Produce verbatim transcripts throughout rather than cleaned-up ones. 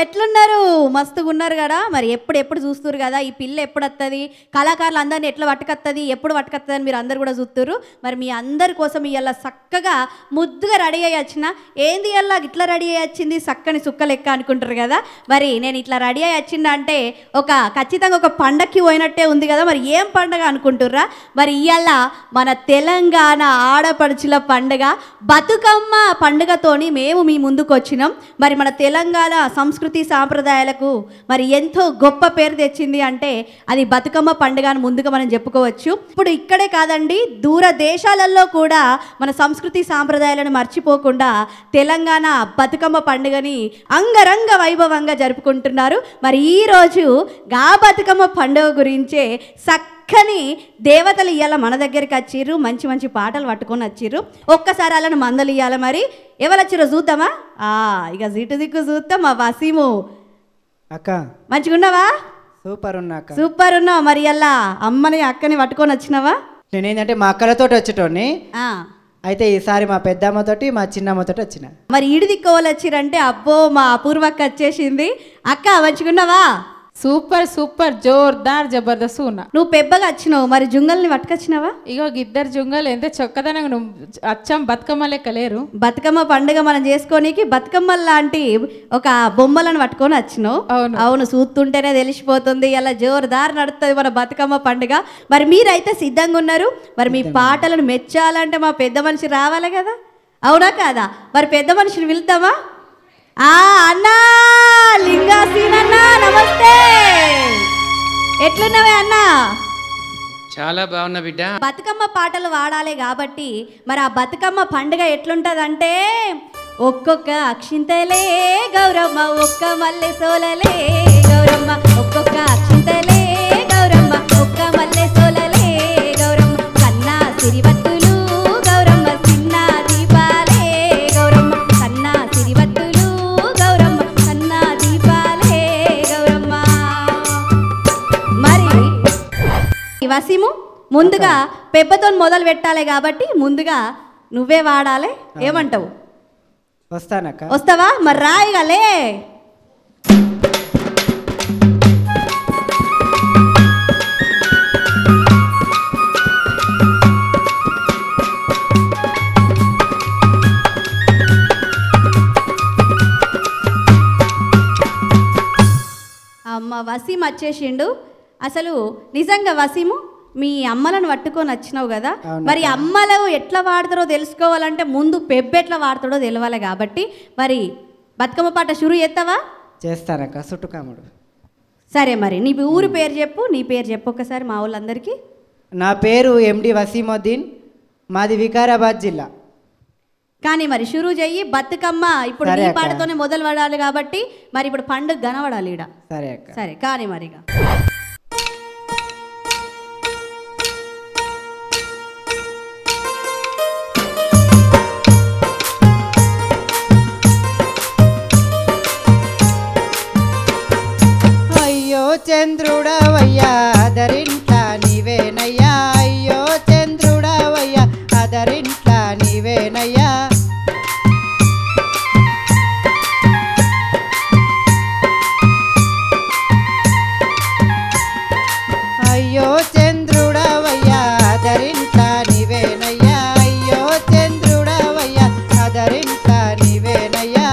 ఎట్లున్నారు? మస్తుగా ఉన్నారు కదా. మరి ఎప్పుడు ఎప్పుడు చూస్తున్నారు కదా ఈ పిల్ల ఎప్పుడు వస్తుంది, కళాకారులు అందరిని ఎట్లా పట్టుకొస్తుంది, ఎప్పుడు పట్టుకొస్తుంది అని మీరు అందరు కూడా చూస్తున్నారు. మరి మీ అందరి కోసం ఇవాళ చక్కగా ముద్దుగా రెడీ అయ్యి వచ్చిన. ఏంది ఇవాళ ఇట్లా రెడీ అయ్యి వచ్చింది చక్కని సుక్క లెక్క అనుకుంటారు కదా. మరి నేను ఇట్లా రెడీ అయ్యి వచ్చిందా అంటే ఒక ఖచ్చితంగా ఒక పండగకి పోయినట్టే ఉంది కదా. మరి ఏం పండగ అనుకుంటుర్రా? మరి ఇవాళ మన తెలంగాణ ఆడపడుచుల పండుగ బతుకమ్మ పండుగతోని మేము మీ ముందుకు వచ్చినాం. మరి మన తెలంగాణ సంస్కృతి సాంప్రదాయాలకు మరి ఎంతో గొప్ప పేరు తెచ్చింది అంటే అది బతుకమ్మ పండుగ అని ముందుగా మనం చెప్పుకోవచ్చు. ఇప్పుడు ఇక్కడే కాదండి, దూర దేశాలలో కూడా మన సంస్కృతి సాంప్రదాయాలను మర్చిపోకుండా తెలంగాణ బతుకమ్మ పండుగని అంగరంగ వైభవంగా జరుపుకుంటున్నారు. మరి ఈరోజు గా బతుకమ్మ పండుగ గురించే చక్కని దేవతలు ఇవాళ మన దగ్గరికి వచ్చిర్రు, మంచి మంచి పాటలు పట్టుకొని వచ్చిర్రు. ఒక్కసారి అలాని మందలు ఇవ్వాలి. మరి ఎవరు వచ్చిర్రో చూద్దామా? ఇక ఇటు దిక్కు చూద్దాం. మా వసీము అక్క మంచిగా ఉన్నావా? సూపర్ ఉన్నా అక్క. సూపర్ ఉన్నావు. మరి అలా అమ్మని అక్కని పట్టుకొని వచ్చినావా? నేనేంటంటే మా అక్కలతో వచ్చేటోని, అయితే ఈసారి మా పెద్దమ్మతోటి మా చిన్నమ్మతోటి వచ్చిన. మరి ఈడి దిక్కు వాళ్ళు వచ్చిరంటే అబ్బో మా అపూర్వక్క వచ్చేసింది. అక్క మంచిగున్నావా? సూపర్ సూపర్ జోర్దార్ జబర్దస్త్ ఉన్నా. నువ్వు పెద్దగా వచ్చినావు, మరి జుంగల్ని పట్టుకొచ్చినావా? ఇగో ఇద్దరు జుంగలు ఎంత చొక్కదనంగా నువ్వు అచ్చం బతుకమ్మ లెక్క లేరు. బతుకమ్మ పండుగ మనం చేసుకోనికి బతుకమ్మ లాంటి ఒక బొమ్మలను పట్టుకొని వచ్చినావు. అవును అవును, చూస్తుంటేనే తెలిసిపోతుంది ఇలా జోరుదారు నడుస్తుంది మన బతుకమ్మ పండుగ. మరి మీరైతే సిద్ధంగా ఉన్నారు. మరి మీ పాటలను మెచ్చాలంటే మా పెద్ద మనిషి రావాలి కదా, అవునా కాదా? మరి పెద్ద మనిషిని పిలుద్దామా? ఆ అన్నా లింగాసీన్ అన్నా నమస్తే, ఎట్లున్నావే అన్నా? చాలా బాగున్నా బిడ్డ. బతుకమ్మ పాటలు వాడాలి కాబట్టి మరి ఆ బతుకమ్మ పండుగ ఎట్లుంటదంటే ఒక్కొక్క అక్షింతలే గౌరమ్మ, ఒక్క మల్లె సోలలే గౌరమ్మ, ఒక్కొక్క అక్షింతలే గౌరమ్మ, ఒక్క మల్లె సోలలే గౌరమ్మ, కన్నా సిరివత్తులు గౌరమ్మ, చిన్న దీపాలే గౌరమ్మ, కన్నా సిరివత్తులు గౌరమ్మ, కన్నా దీపాలే గౌరమ్మ. మరి వసీము ముందుగా పెబ్బతో మొదలు పెట్టాలి కాబట్టి ముందుగా నువ్వే వాడాలి. ఏమంటావు? వస్తానక్క. వస్తావా? మరి రాయిగాలే. అమ్మ వసీం వచ్చేసిండు. అసలు నిజంగా వసీము మీ అమ్మలను పట్టుకొని వచ్చినావు కదా, మరి అమ్మలు ఎట్లా వాడతారో తెలుసుకోవాలంటే ముందు పెబ్బు ఎట్లా వాడతాడో తెలియాలి కాబట్టి మరి బతుకమ్మ పాట షురు చేస్తావా? చేస్తానక్క. చుట్టుకాముడు. సరే, మరి నీ ఊరు పేరు చెప్పు, నీ పేరు చెప్పు ఒక్కసారి మా వాళ్ళందరికీ. నా పేరు ఎండి వసీముద్దీన్, మాది వికారాబాద్ జిల్లా. కానీ మరి షురు చెయ్యి. బతుకమ్మ ఇప్పుడు నీ పాటతోనే మొదలు పడాలి కాబట్టి మరి ఇప్పుడు పండుగ కనబడాలి ఈడ. సరే అక్క. సరే కానీ మరిగా చంద్రుడవయ్యా అదరింట్లా నీవేనయ్యా, అయ్యో చంద్రుడవయ్యా అదరింట్లా నీవేనయ్యా, అయ్యో చంద్రుడవయ్యా అదరింట్లా నీవేనయ్యా, అయ్యో చంద్రుడవయ్యా అదరింట్లా నీవేనయ్యా.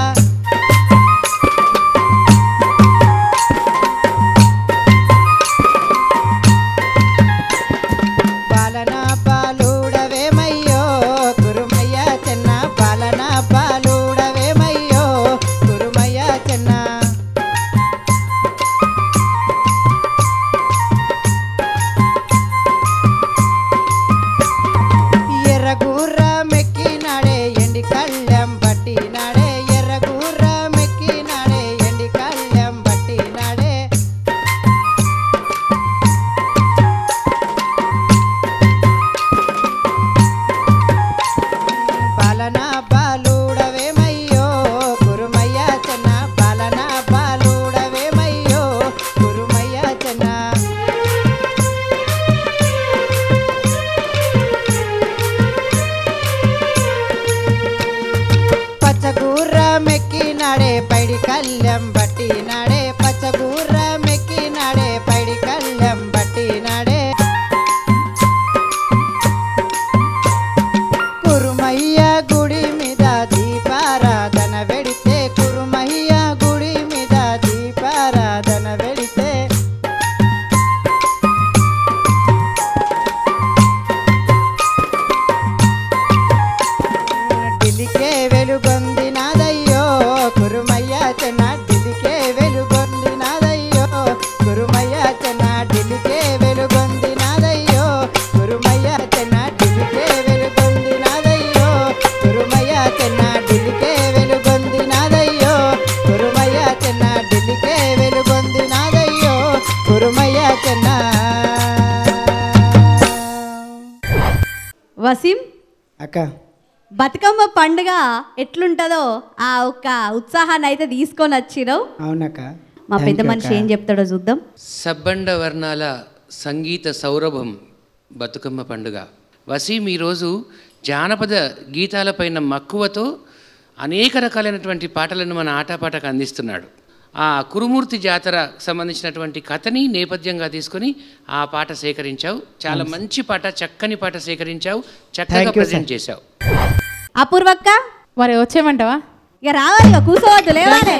వసీం అక్క బతుకమ్మ పండుగ ఎట్లుంటుందో ఆ ఒక్క ఉత్సాహాన్ని అయితే తీసుకొని వచ్చినావు. అవునక్క. మా పెద్ద మనిషి ఏం చెప్తాడో చూద్దాం. సబ్బండ వర్ణాల సంగీత సౌరభం బతుకమ్మ పండుగ. వసీం ఈరోజు జానపద గీతాలపైన మక్కువతో అనేక రకాలైనటువంటి పాటలను మన ఆటపాటకు అందిస్తున్నాడు. ఆ కురుమూర్తి జాతర సంబంధించినటువంటి కథని నేపథ్యంగా తీసుకొని ఆ పాట సేకరించావు. చాలా మంచి పాట, చక్కని పాట సేకరించావు, చక్కగా ప్రజెంట్ చేశావు. అపూర్వక్క మరి వచ్చేయమంటావా? ఇక రావాలి, ఇక కూర్చోవద్దు, లేవాలి.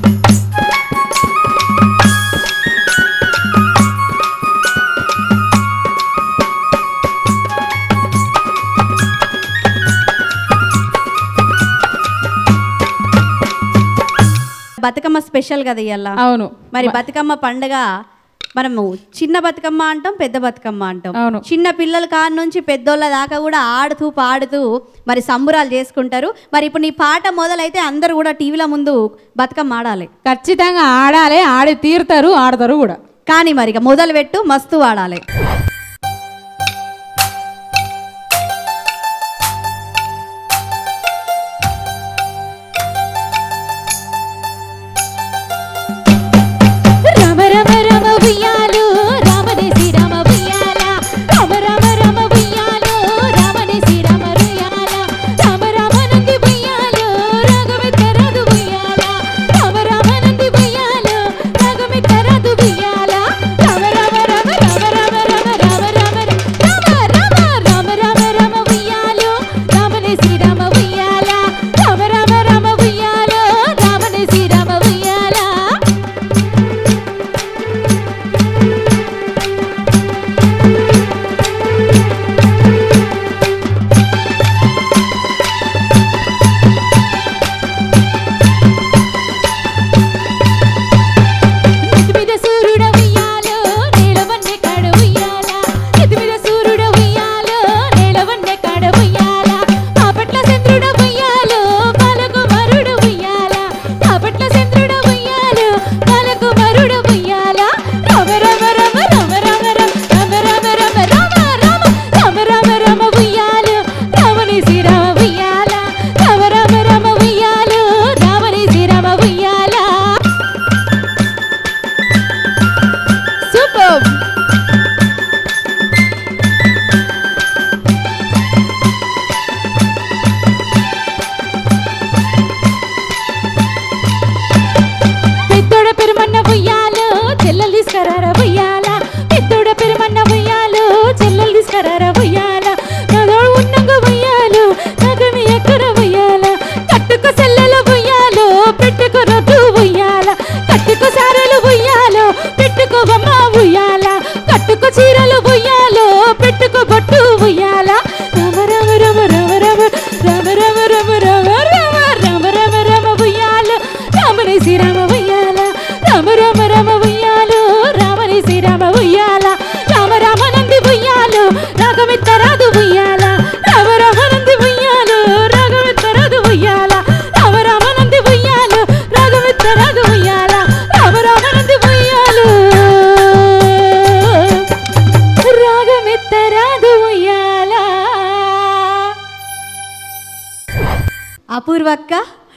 బతుకమ్మ స్పెషల్ కదా ఇవాళ. అవును. మరి బతుకమ్మ పండుగ మనము చిన్న బతుకమ్మ అంటాం, పెద్ద బతుకమ్మ అంటాం. అవును. చిన్న పిల్లల కాడ నుంచి పెద్దోళ్ళ దాకా కూడా ఆడుతూ పాడుతూ మరి సంబురాలు చేసుకుంటారు. మరి ఇప్పుడు నీ పాట మొదలైతే అందరూ కూడా టీవీల ముందు బతుకమ్మ ఆడాలి. ఖచ్చితంగా ఆడాలి, ఆడి తీరుతారు, ఆడతారు కూడా. కానీ మరి ఇక మొదలు పెట్టు, మస్తు ఆడాలి. అపూర్వక్క,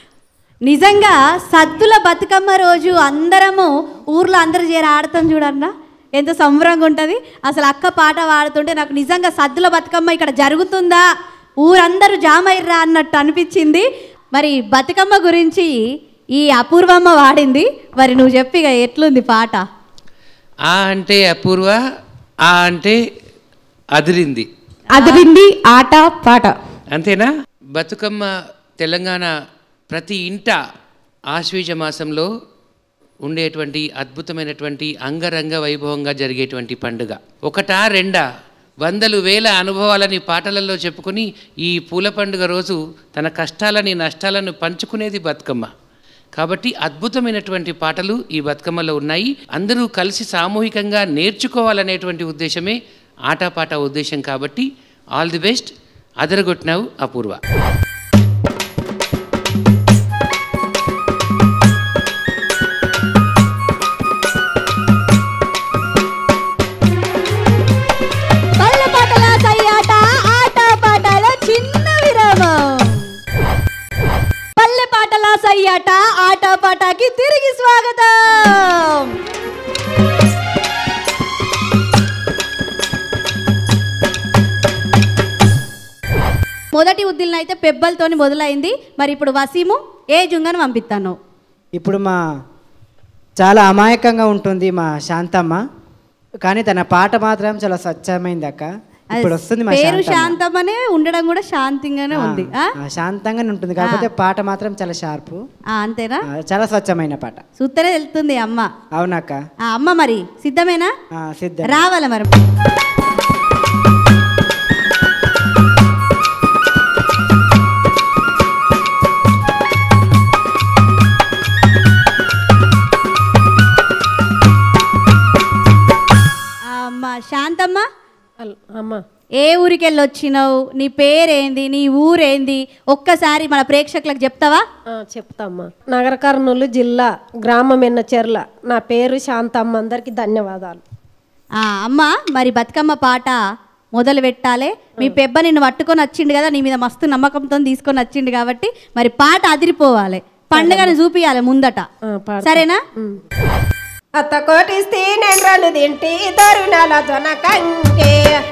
నిజంగా సద్దుల బతుకమ్మ రోజు అందరము ఊర్లో అందరు చేరి ఆడతాం చూడన్నా, ఎంత సంబరంగా ఉంటుంది. అసలు అక్క పాట పాడుతుంటే నాకు నిజంగా సద్దుల బతుకమ్మ ఇక్కడ జరుగుతుందా, ఊరందరూ జామైర్రా అన్నట్టు అనిపించింది. మరి బతుకమ్మ గురించి ఈ అపూర్వమ్మ వాడింది, మరి నువ్వు చెప్పిగా ఎట్లుంది పాట? ఆ అంటే అపూర్వ, ఆ అంటే అదిరింది. అదిరింది ఆట పాట అంతేనా? బతుకమ్మ తెలంగాణ ప్రతి ఇంట ఆశ్వీజ మాసంలో ఉండేటువంటి అద్భుతమైనటువంటి అంగరంగ వైభవంగా జరిగేటువంటి పండుగ. ఒకటా రెండా వందలు వేల అనుభవాలని పాటలలో చెప్పుకొని ఈ పూల పండుగ రోజు తన కష్టాలని నష్టాలను పంచుకునేది బతుకమ్మ. కాబట్టి అద్భుతమైనటువంటి పాటలు ఈ బతుకమ్మలో ఉన్నాయి. అందరూ కలిసి సామూహికంగా నేర్చుకోవాలనేటువంటి ఉద్దేశమే ఆటపాట ఉద్దేశం. కాబట్టి ఆల్ ది బెస్ట్. అదరగొట్టినావు అపూర్వ. పల్ల పాటల సయ్యాట, ఆట పాట మొదటి ఉద్దిలన అయితే పెబ్బలతోని మొదలైంది. మరి ఇప్పుడు వసీము ఏ జుంగను పంపిస్తాను? ఇప్పుడు మా చాలా అమాయకంగా ఉంటుంది మా శాంతమ్మ, కానీ తన పాట మాత్రం చాలా స్వచ్ఛమైంది అక్క. ఇప్పుడు వస్తుంది మా పేరు శాంతమ్మనే ఉండడం కూడా శాంతంగానే ఉంది. శాంతంగానే ఉంటుంది, కాకపోతే పాట మాత్రం చాలా షార్ప్. అంతేనా? చాలా స్వచ్ఛమైన పాట. సూత్తనే వెళ్తుంది అమ్మ. అవునక్క. అమ్మ మరి సిద్ధమేనా? సిద్ధం. రావాల మరి. అమ్మ శాంతమ్మ, అమ్మ ఏ ఊరికి వెళ్ళి వచ్చినావు? నీ పేరేంది? నీ ఊరేంది? ఒక్కసారి మన ప్రేక్షకులకు చెప్తావా? చెప్తామ్మా. నగర కర్నూలు జిల్లా, గ్రామం ఎన్నచెర్ల. నా పేరు శాంతమ్మ. అందరికి ధన్యవాదాలు. అమ్మ మరి బతుకమ్మ పాట మొదలు పెట్టాలి. మీ పెబ్బ నిన్ను పట్టుకొని వచ్చిండు కదా, నీ మీద మస్తు నమ్మకంతో తీసుకొని వచ్చిండు కాబట్టి మరి పాట అదిరిపోవాలి, పండుగను చూపియాలి ముందట. సరేనా? అత్త కోటిస్తే నేను రెండు తింటి దరుణాల జొన కంకే,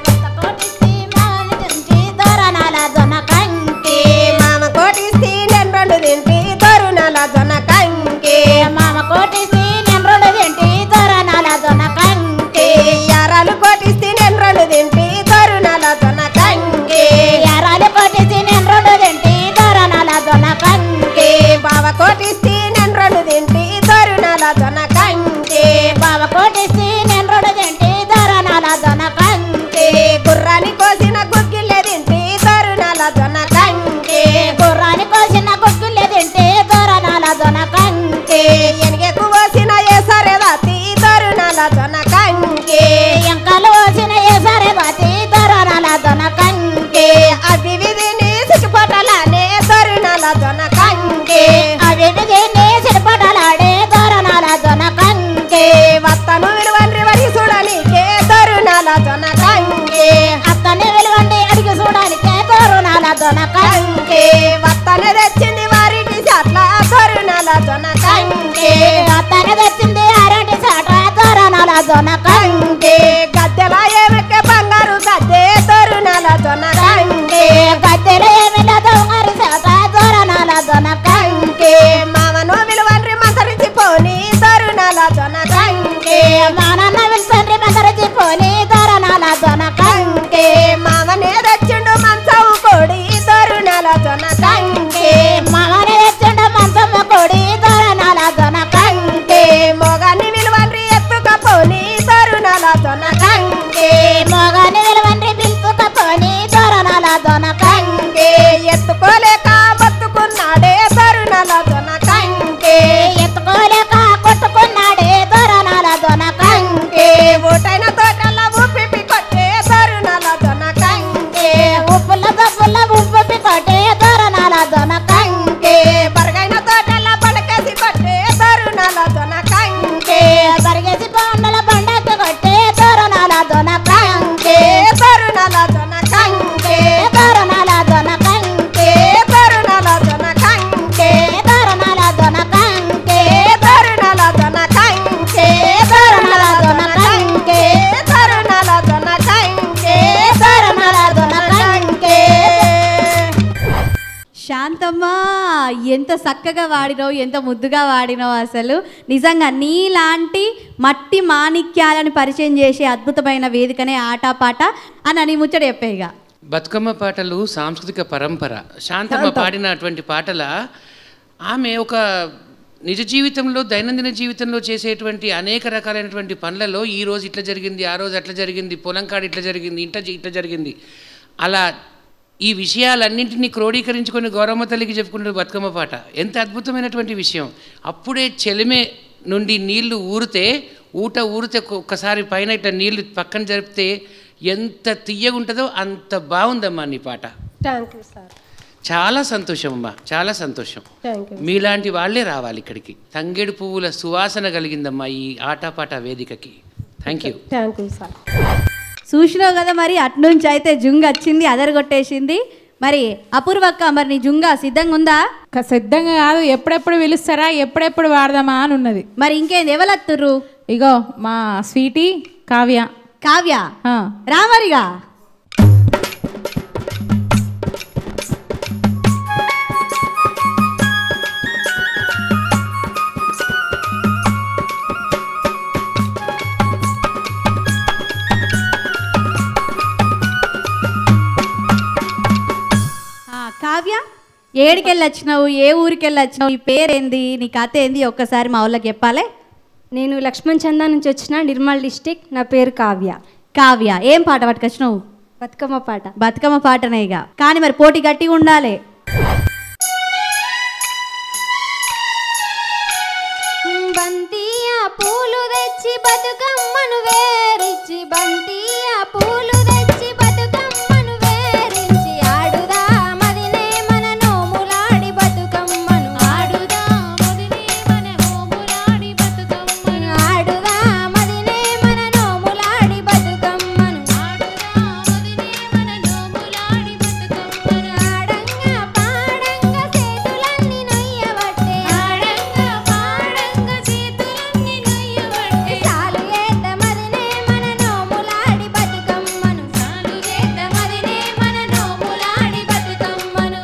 మామ కోటిస్తే నేను రెండు తింటి దరుణాల జొన కంకే, మామ కోటిస్తే నేను రెండు తింటి దొరనాల జొన కంకే, యారాలు కోటిస్తే నేను రెండు తింటి దరుణాల జొన కంకే, యారాలు కోటిస్తే నేను రెండు తింటి దొరనాల జొన కంకే, బావ కోటిస్తే నేను రెండు తింటి దరుణాల జొన కంకే, బావ కోటిస్తే నేను రెండు తింటి దొరనాల జొన కంకే, గుర్రాని కోసిన గుగ్గిల్లే తింటి దరుణాల జొన కంకే, గుర్రాని కోసిన గుగ్గిల్లే తింటి దొరనాల జొన కంకే, ఎనగెకు కోసిన ఏ సరే దాతి దరుణాల జొన కంకే, ఎంకలు కోసిన ఏ సరే బాతి దొరనాల జొన కంకే, అవి విధిని సిటిపటలానే దరుణాల జొన కంకే, అవి విధిని సిటిపటలాడే దొరనాల జొన కంకే, వత్తను విలువండ్రి వడి చూడనికే దరుణాల జొన కంకే, అత్తని వెలువండి అడిగి చూడడానికి దొరనాల జొన కంకే, వత్తను తెచ్చింది వారికి చాట్ల దరుణాల జొన కంకే, అత్తని తెచ్చింది అరటి చాట దొరనాల జొన కంకే, గద్దెల ఏమెక్కే బంగారు గద్దె దరుణాల జొన కంకే, గద్దెలు ఏమి దొంగరి చాట దొరనాల జొన కంకే, మామను విలువండ్రి మంతరించిపోని దరుణాల జొన కంకే, మా నాన్న వెళ్తండ్రి మెదరచి పోని దొరనాల జొన కంకే, మామనే తెచ్చిండు మంచవు కోడి దరుణాల జొన కంకే, మగని తెచ్చిండు మంచమ్మ కొడి దొరనాల జొన కంకే, మొగని విలువండ్రి ఎత్తుకపోని దరుణాల జొన కంకే, మగని వెలువండ్రి పిలుచుకపోని దొరనాల జొన కంకే, ఎత్తుకోలేక బతుకున్నాడే దరుణాల జొన కంకే, ఎత్తుకోలేక కొట్టుకున్నాడే దొరనాల జొన కంకే, ఓటైన తోటల ఊపిపి కొట్టే దరుణాల జొన కంకే, ఉప్పుల దప్పుల ఉప్పు కొట్టే దొరనాల జొన కంకే, బరగైన తోటల పడకేసి కొట్టే దరుణాల జొన కంకే, బరిగేసి పండుల పండగ కొట్టే దొరనాల జొన కంకే, దరుణాల జొన కంకే, దొరనాల జొన కంకే, దరుణాల జొన కంకే, దొరనాల జొన కంకే, దరుణాల జొన కంకే, దొరనాల జొన కంకే, దరుణాల జొన కంకే, దొరనాల జొన కంకే. శాంతమ్మ, ఎంత చక్కగా వాడినావు, ఎంత ముద్దుగా వాడినావు. అసలు నిజంగా నీలాంటి మట్టి మాణిక్యాలను పరిచయం చేసే అద్భుతమైన వేదికనే ఆటపాట అని అని ముచ్చట చెప్పేగా. బతుకమ్మ పాటలు సాంస్కృతిక పరంపర. శాంతమ్మ పాడినటువంటి పాటల ఆమె ఒక నిజ జీవితంలో, దైనందిన జీవితంలో చేసేటువంటి అనేక రకాలైనటువంటి పనులలో ఈ రోజు ఇట్లా జరిగింది, ఆ రోజు అట్లా జరిగింది, పొలం కాడ ఇట్లా జరిగింది, ఇంట ఇట్లా జరిగింది, అలా ఈ విషయాలన్నింటినీ క్రోడీకరించుకొని గౌరమ్మ తల్లికి చెప్పుకుంటున్న బతుకమ్మ పాట ఎంత అద్భుతమైనటువంటి విషయం. అప్పుడే చెలిమే నుండి నీళ్లు ఊరితే, ఊట ఊరితే ఒక్కసారి పైన ఇట్లా నీళ్లు పక్కన జరిపితే ఎంత తీయగుంటుందో అంత బాగుందమ్మా నీ పాట. Thank you sir. చాలా సంతోషం అమ్మా, చాలా సంతోషం. Thank you. మీలాంటి వాళ్ళే రావాలి ఇక్కడికి. తంగేడు పువ్వుల సువాసన కలిగిందమ్మా ఈ ఆటపాట వేదికకి. Thank you. Thank you sir. చూసినావు కదా మరి, అట్నుంచి అయితే జుంగ వచ్చింది, అదరగొట్టేసింది. మరి అపూర్వక్క, మరి నీ జుంగ సిద్ధంగా ఉందా? సిద్ధంగా కాదు, ఎప్పుడెప్పుడు పిలుస్తారా, ఎప్పుడెప్పుడు వాడదామా అని ఉన్నది. మరి ఇంకేంది, ఎవలత్తుర్రు? ఇగో మా స్వీటీ కావ్య. కావ్య రామరిగా ఏడికెళ్ళి వచ్చినావు, ఏ ఊరికి వెళ్ళి వచ్చినావు, నీ పేరేంది, నీ కథ ఏంది ఒక్కసారి మా వాళ్ళకి చెప్పాలి. నేను లక్ష్మణ్ చందా నుంచి వచ్చిన, నిర్మల్ డిస్టిక్. నా పేరు కావ్య. కావ్య, ఏం పాట పట్టుకొచ్చినావు? బతుకమ్మ పాట. బతుకమ్మ పాటనే ఇక, కానీ మరి పోటీ గట్టిగా ఉండాలి. బంతియా పూలు తెచ్చి బతుకమ్మను వేరించి, బంతియా పూలు తెచ్చి బతుకమ్మను వేరించి, ఆడుదా మదినే మన నోములాడి బతుకమ్మను, ఆడుదా మదినే మన నోములాడి బతుకమ్మను, ఆడుదా మదినే మన నోములాడి బతుకమ్మను, ఆడుదా మదినే మన నోములాడి బతుకమ్మను, ఆడంగా పాడంగా చేతులన్నీ నొయ్యబట్టే, ఆడంగా పాడంగా చేతులన్నీ నొయ్యబట్టే, సాలు ఏత మదినే మన నోములాడి బతుకమ్మను, సాలు ఏత మదినే మన నోములాడి బతుకమ్మను.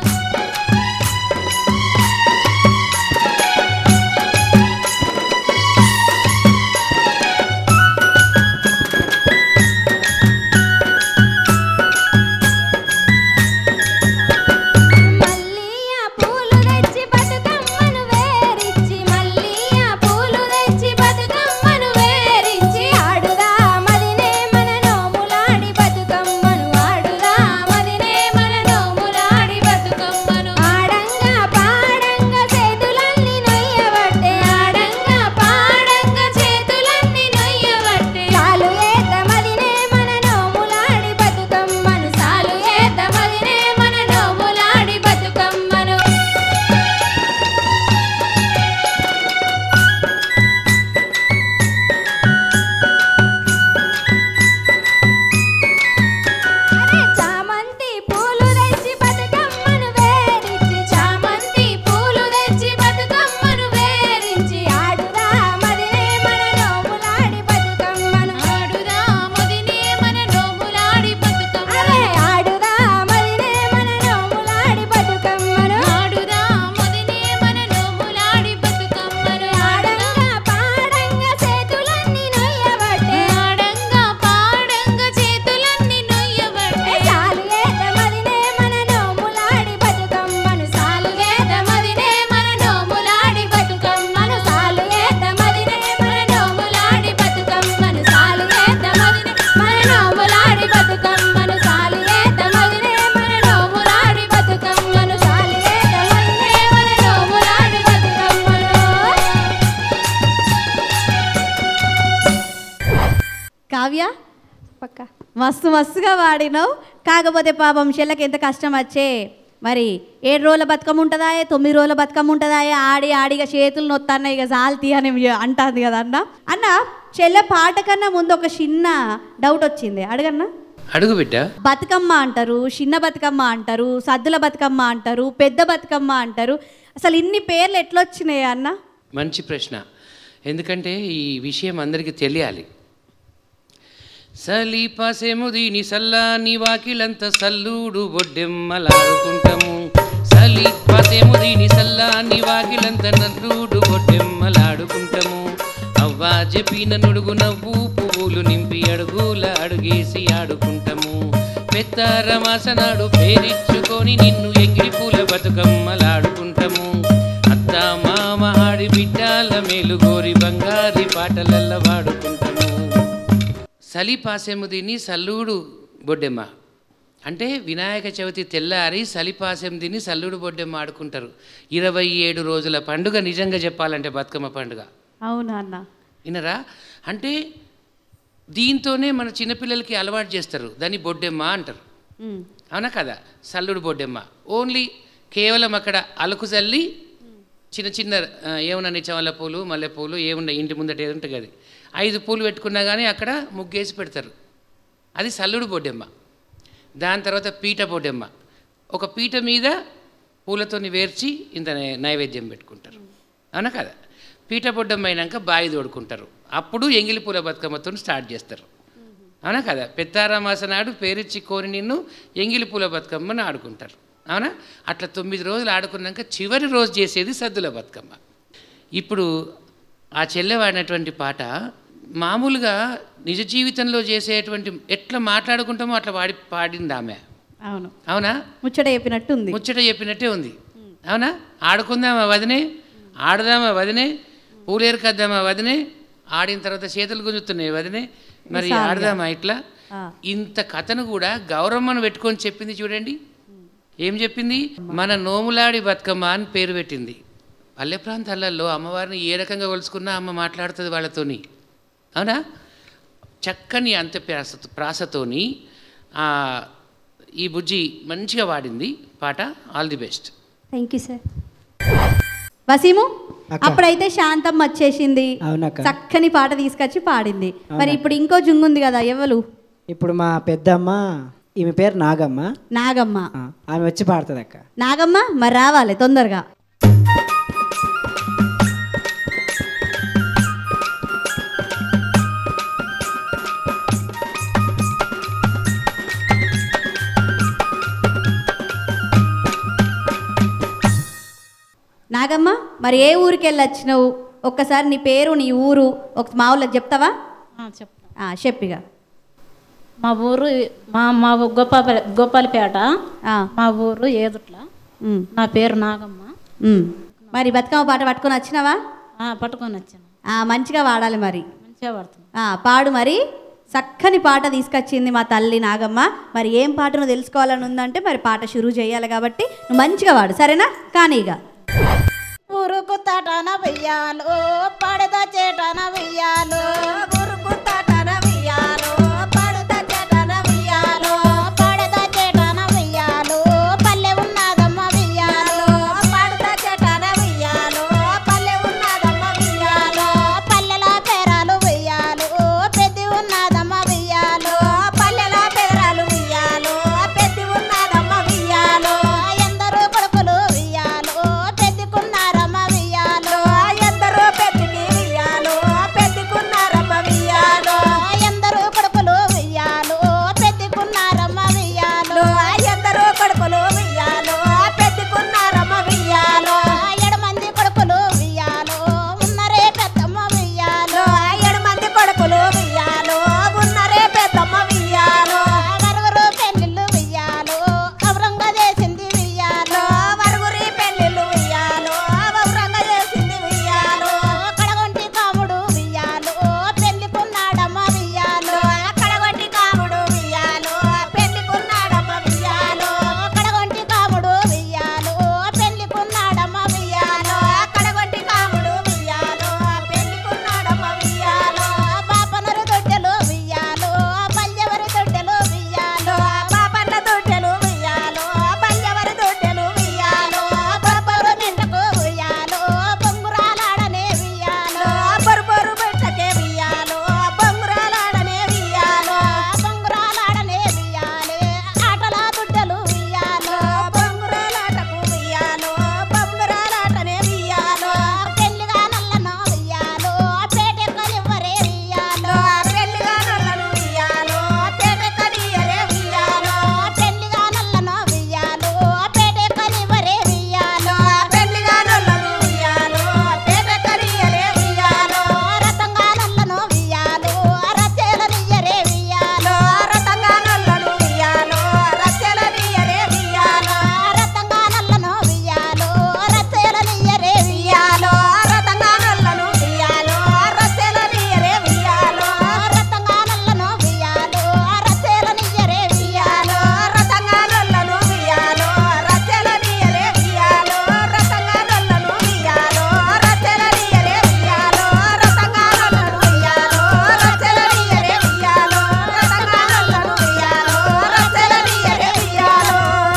మల్లియా పూలు తెచ్చి బతుకమ్మను వేరించి, మల్లియా పూలు తెచ్చి బతుకమ్మను వేరించి, ఆడుదా మదినే మన నోములాడి బతుకమ్మను, ఆడుదా మదినే మన నోములాడి బతుకమ్మను, ఆడంగా పాడంగా చేతులన్నీ నొయ్యబట్టే, ఆడంగా పాడంగా చేతులన్నీ నొయ్యబట్టే, సాలు ఏత మదినే మన నోములాడి బతుకమ్మను, సాలు ఏత మదినే మన నోములాడి బతుకమ్మను. అరే చామంతి పూలు తెచ్చి బతుకమ్మను వేరించి, చామంతి పూలు తెచ్చి బతుకమ్మను వేరించి, ఆడుదా మదినే మన నోములాడి బతుకమ్మను, ఆడుదా మదినే మన నోములాడి బతుకమ్మను, అరే ఆడుదా మదినే మన నోములాడి బతుకమ్మను, ఆడుదా మదినే మన నోములాడి బతుకమ్మను, ఆడంగా పాడంగా చేతులన్నీ నొయ్యబట్టే, ఆడంగా పాడంగా చేతులన్నీ నొయ్యబట్టే, సాలు ఏత మదినే మన నోములాడి బతుకమ్మను, సాలు ఏత మదినే మన నోములాడి బతుకమ్మను, సాలు ఏత మదినే మన నోములాడి బతుకమ్మను, సాలు ఏత మదినే మన నోములాడి బతుకమ్మను, సాలు ఏత మదినే మన నోములాడి బతుకమ్మను, సాలు ఏత మదినే మన నోములాడి బతుకమ్మను. కావ్య, పక్క మస్తు మస్తుగా వాడినావు. కాకపోతే పాపం చెల్లకి ఎంత కష్టం వచ్చే. మరి ఏడు రోజుల బతుకమ్మ ఉంటుందా, తొమ్మిది రోజుల బతుకమ్మ ఉంటుందా, ఆడి ఆడిగా చేతులు నొత్తన్నాయి ఇక సాల్తీ అని అంటుంది కదా అన్న. అన్న చెల్లె పాట కన్నా ముందు ఒక చిన్న డౌట్ వచ్చింది, అడగన్నా? అడుగు బిడ్డ. బతుకమ్మ అంటారు, చిన్న బతుకమ్మ అంటారు, సద్దుల బతుకమ్మ అంటారు, పెద్ద బతుకమ్మ అంటారు. అసలు ఇన్ని పేర్లు ఎట్లొచ్చినాయి అన్న? మంచి ప్రశ్న. ఎందుకంటే ఈ విషయం అందరికీ తెలియాలి. సలి పాసేము దీని సల్లాని వాకిలంత సల్లుడు బొడ్డెమ్మలాడుకుంటాము, సలి పాసేము దీని సల్లాని వాకిలంత నల్లుడు బొడ్డెమ్మలాడుకుంటాము, అవ్వా చెప్పిన నుడుగు నవ్వు పువ్వులు నింపి అడుగుల అడుగేసి ఆడుకుంటాము, పెత్తరమాసనాడు పేరిచ్చుకొని నిన్ను ఎంగిలి పూల బతుకమ్మలాడుకుంటాము, అత్త మామ ఆడి బిడ్డాల మేలుగోరి బంగారి పాటలల్ల వాడుకుంటాము. సలి పాసెము దీన్ని సల్లుడు బొడ్డెమ్మ అంటే వినాయక చవితి తెల్లారి సలిపాసెం తిని సల్లుడు బొడ్డెమ్మ ఆడుకుంటారు. ఇరవై ఏడు రోజుల పండుగ నిజంగా చెప్పాలంటే బతుకమ్మ పండుగ. అవునా అన్న? వినరా? అంటే దీంతోనే మన చిన్నపిల్లలకి అలవాటు చేస్తారు, దాన్ని బొడ్డెమ్మ అంటారు. అవునా కదా? సల్లుడు బొడ్డెమ్మ ఓన్లీ కేవలం అక్కడ అలుకు చల్లి చిన్న చిన్న ఏమన్నా నిచమల్ల పూలు మల్లెపూలు ఏమున్నా ఇంటి ముందట ఏది ఉంటుంది అది ఐదు పూలు పెట్టుకున్నా కానీ అక్కడ ముగ్గేసి పెడతారు, అది సల్లుడు బొడ్డెమ్మ. దాని తర్వాత పీట బొడ్డెమ్మ, ఒక పీట మీద పూలతోని వేర్చి ఇంత నైవేద్యం పెట్టుకుంటారు. అవునా కదా? పీట బొడ్డెమ్మ అయినాక బాయి తోడుకుంటారు, అప్పుడు ఎంగిలి పూల బతుకమ్మతో స్టార్ట్ చేస్తారు. అవునా కదా? పెత్తారామాస నాడు పేరిచ్చి కోరి నిన్ను ఎంగిలి పూల బతుకమ్మని ఆడుకుంటారు. అవునా? అట్లా తొమ్మిది రోజులు ఆడుకున్నాక చివరి రోజు చేసేది సద్దుల బతుకమ్మ. ఇప్పుడు ఆ చెల్లె వాడినటువంటి పాట మామూలుగా నిజ జీవితంలో చేసేటువంటి ఎట్లా మాట్లాడుకుంటామో అట్లా వాడి పాడింది ఆమె. అవును. అవునా? ముచ్చట చెప్పినట్టు ఉంది. ముచ్చట చెప్పినట్టే ఉంది. అవునా? ఆడుకుందామా వదినే, ఆడదామా వదినే, పూలేరుకద్దామా వదినే, ఆడిన తర్వాత చేతులు గుంజుతున్నాయి వదినే, మరి ఆడదామా ఇట్లా. ఇంత కథను కూడా గౌరమ్మను పెట్టుకొని చెప్పింది చూడండి. ఏం చెప్పింది? మన నోములాడి బతుకమ్మ అని పేరు పెట్టింది. పల్లె ప్రాంతాలలో అమ్మవారిని ఏ రకంగా కొలుసుకున్నా అమ్మ మాట్లాడుతుంది వాళ్ళతోని, అవునా? చక్కని అంత్య ప్రాస ప్రాసతోని ఈ బుజ్జి మంచిగా వాడింది పాట. All the best. Thank you sir. Waseem, అప్పుడైతే శాంతమ్మ వచ్చేసింది, చక్కని పాట తీసుకొచ్చి పాడింది. మరి ఇప్పుడు ఇంకో జుంగు ఉంది కదా, ఎవరు? ఇప్పుడు మా పెద్దమ్మ, ఈమె పేరు నాగమ్మ. నాగమ్మ ఆమె వచ్చి పాడుతుంది అక్క. నాగమ్మ మరి రావాలి తొందరగా. నాగమ్మ, మరి ఏ ఊరికి వెళ్ళి వచ్చినావు? ఒక్కసారి నీ పేరు, నీ ఊరు ఒక మా ఊళ్ళకి చెప్తావా? చెప్తా. చెప్పిగా. మా ఊరు మా మా గోపాల గోపాలపేట, మా ఊరు ఏదుట్ల. నా పేరు నాగమ్మ. మరి బతుకమ్మ పాట పట్టుకొని వచ్చినావా? పట్టుకొని వచ్చాను. మంచిగా పాడాలి మరి. మంచిగా పాడుతుంది. పాడు మరి. చక్కని పాట తీసుకొచ్చింది మా తల్లి నాగమ్మ. మరి ఏం పాటను తెలుసుకోవాలని ఉందంటే మరి పాట షురూ చేయాలి కాబట్టి నువ్వు మంచిగా పాడు, సరేనా? కానీ ఇక ఊరుకు తటన వెయ్యాలో, పడద చేటన వెయ్యాలో, ఊరుకు తటన వెయ్యాలో, పడద చేటన వెయ్యాలో, పడద చేటన వెయ్యాలో, పల్లె ఉన్నదమ్మ వెయ్యాలో, పడద చేటన వెయ్యాలో, పల్లె ఉన్నదమ్మ వెయ్యాలో, పల్లెల పేరాలు వెయ్యాలో, పెద్ది ఉన్నదమ్మ వెయ్యాలో, పల్లెల పేరాలు వెయ్యాలో, పెద్ది ఉన్నదమ్మ వెయ్యాలో, ఎందరో కొడుకులు వెయ్యాలో, పెద్దికున్నారమ్మ వెయ్యాలో, ఎందరో పెద్దికి వెయ్యాలో, పెద్దికున్నారమ్మ వెయ్యాలో, ఎందరో కొడుకులు వెయ్యాలో, పెద్దికున్నారమ్మ వెయ్యాలో, ఎందరో కొడుకులు వెయ్యాలో, పెద్దికున్నారమ్మ వెయ్యాలో, ఏడుమంది కొడుకులు వెయ్యాలో, ఉన్నరే పెద్దమ్మ వెయ్యాలో, ఏడుమంది కొడుకులు వెయ్యాలో, ఉన్నరే పెద్దమ్మ వెయ్యాలో, వరుగురు పెళ్ళిళ్ళు వెయ్యాలో, అవరంగా చేసింది వెయ్యాలో, వరుగురి పెళ్ళిళ్ళు వెయ్యాలో, అవరంగా చేసింది వెయ్యాలో, కడగొంటి కాముడు వెయ్యాలో, పెళ్ళికున్నాడమ్మ వెయ్యాలో, కడగొంటి కాముడు వెయ్యాలో, పెళ్ళికున్నాడమ్మ వెయ్యాలో, కడగొంటి కాముడు వెయ్యాలో, పెళ్ళికున్నాడమ్మ వెయ్యాలో, కడగొంటి కాముడు వెయ్యాలో, పెళ్ళికున్నాడమ్మ వెయ్యాలో, పాపనరు దొడ్డలు వెయ్యాలో, పల్లెవరి దొడ్డలు వెయ్యాలో, పాపన్న దొడ్డలు వెయ్యాలో, పల్లెవరి దొడ్డలు వెయ్యాలో, పరపరు మెంటకు వెయ్యాలో, బొంగురాలాడనే వెయ్యాలో, పరపరు మెంటకే వెయ్యాలో, బొంగురాలాడనే వెయ్యాలో, బొంగురాలాడనే వెయ్యాలే, ఆటల దొడ్డలు వెయ్యాలో, బొంగురాలాటకు వెయ్యాలో, బొంగురాలాటనే వెయ్యాలో, పెళ్లిగా నల్లనో వెయ్యాలో, పేటెక్కనివ్వరే వెయ్యాలో, పెళ్లిగా నల్లను వెయ్యాలో, పేటెక్కనియ్యరే వెయ్యాలో, పెళ్లిగా నల్లనో వెయ్యాలో, పేటెక్కనివ్వరే వెయ్యాలో, పెళ్లిగా నల్లను వెయ్యాలో, పేటెక్కనియ్యరే వెయ్యాలో, రతంగా నల్లను వెయ్యాలో, రచ్చేలనియ్యరే వెయ్యాలో, రతంగా నల్లను వెయ్యాలో, రచ్చేలనియ్యరే వెయ్యాలో, రతంగా నల్లను వెయ్యాలో, రచ్చేలనియ్యరే వెయ్యాలో, రతంగా నల్లను వెయ్యాలో, రచ్చేలనియ్యరే వెయ్యాలో, రతంగా నల్లను వెయ్యాలో, రచ్చేలనియ్యరే వెయ్యాలో, రతంగా నల్లను వెయ్యాలో, రచ్చేలనియ్యరే వెయ్యాలో, రతంగా నల్లను వెయ్యాలో, రచ్చేలనియ్యరే వెయ్యాలో, రతంగా నల్లను వెయ్యాలో, రచ్చేలనియ్యరే వెయ్యాలో, రతంగా నల్లను వెయ్యాలో, రచ్చేలనియ్యరే వెయ్యాలో.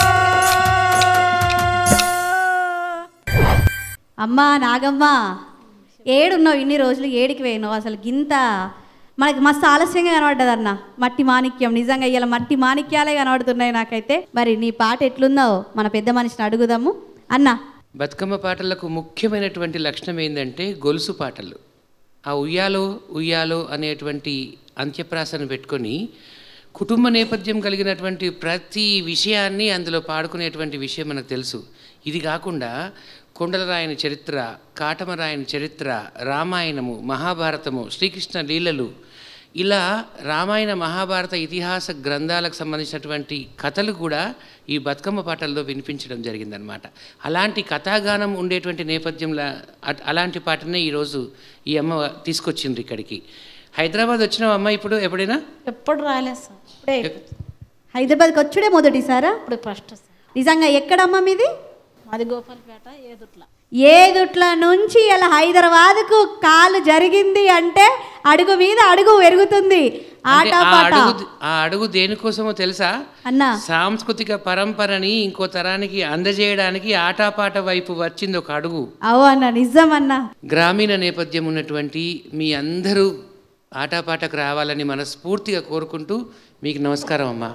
అమ్మా నాగమ్మ, ఏడున్నావు ఇన్ని రోజులు? ఏడికి పోయినావు? అసలు గింత మనకి మస్తు ఆలస్యంగా కనబడ్డది అన్న. మట్టి మాణిక్యం, నిజంగా ఇలా మట్టి మాణిక్యాలే కనబడుతున్నాయి నాకైతే. మరి నీ పాట ఎట్లుందో మన పెద్ద మనిషిని అడుగుదాము అన్న. బతుకమ్మ పాటలకు ముఖ్యమైనటువంటి లక్షణం ఏంటంటే గొలుసు పాటలు. ఆ ఉయ్యాలో ఉయ్యాలో అనేటువంటి అంత్యప్రాసను పెట్టుకొని కుటుంబ నేపథ్యం కలిగినటువంటి ప్రతి విషయాన్ని అందులో పాడుకునేటువంటి విషయం మనకు తెలుసు. ఇది కాకుండా కొండలరాయని చరిత్ర, కాటమరాయని చరిత్ర, రామాయణము, మహాభారతము, శ్రీకృష్ణ లీలలు, ఇలా రామాయణ మహాభారత ఇతిహాస గ్రంథాలకు సంబంధించినటువంటి కథలు కూడా ఈ బతుకమ్మ పాటల్లో వినిపించడం జరిగిందనమాట. అలాంటి కథాగానం ఉండేటువంటి నేపథ్యంలో అలాంటి పాటనే ఈరోజు ఈ అమ్మ తీసుకొచ్చిండ్రు ఇక్కడికి. హైదరాబాద్ వచ్చిన అమ్మ ఇప్పుడు ఎప్పుడైనా? ఎప్పుడు రాలేదు సార్, ఇప్పుడే హైదరాబాద్కి వచ్చుడే మొదటిసారా? ఇప్పుడు ఫస్ట్ సార్. నిజంగా ఎక్కడమ్మా మీది? మాది గోపాలపేట ఏదుట్ల. ఏదుట్ల నుంచి ఇలా హైదరాబాద్కు కాలు జరిగింది అంటే అడుగు మీద అడుగు పెరుగుతుంది. ఆటపాట. ఆ అడుగు దేనికోసమో తెలుసా అన్నా? సాంస్కృతిక పరంపరని ఇంకో తరానికి అందజేయడానికి ఆటపాట వైపు వచ్చింది ఒక అడుగు. అవు అన్న, నిజం అన్న. గ్రామీణ నేపథ్యం ఉన్నటువంటి మీ అందరూ ఆటపాటకు రావాలని మనస్ఫూర్తిగా కోరుకుంటూ మీకు నమస్కారం అమ్మా.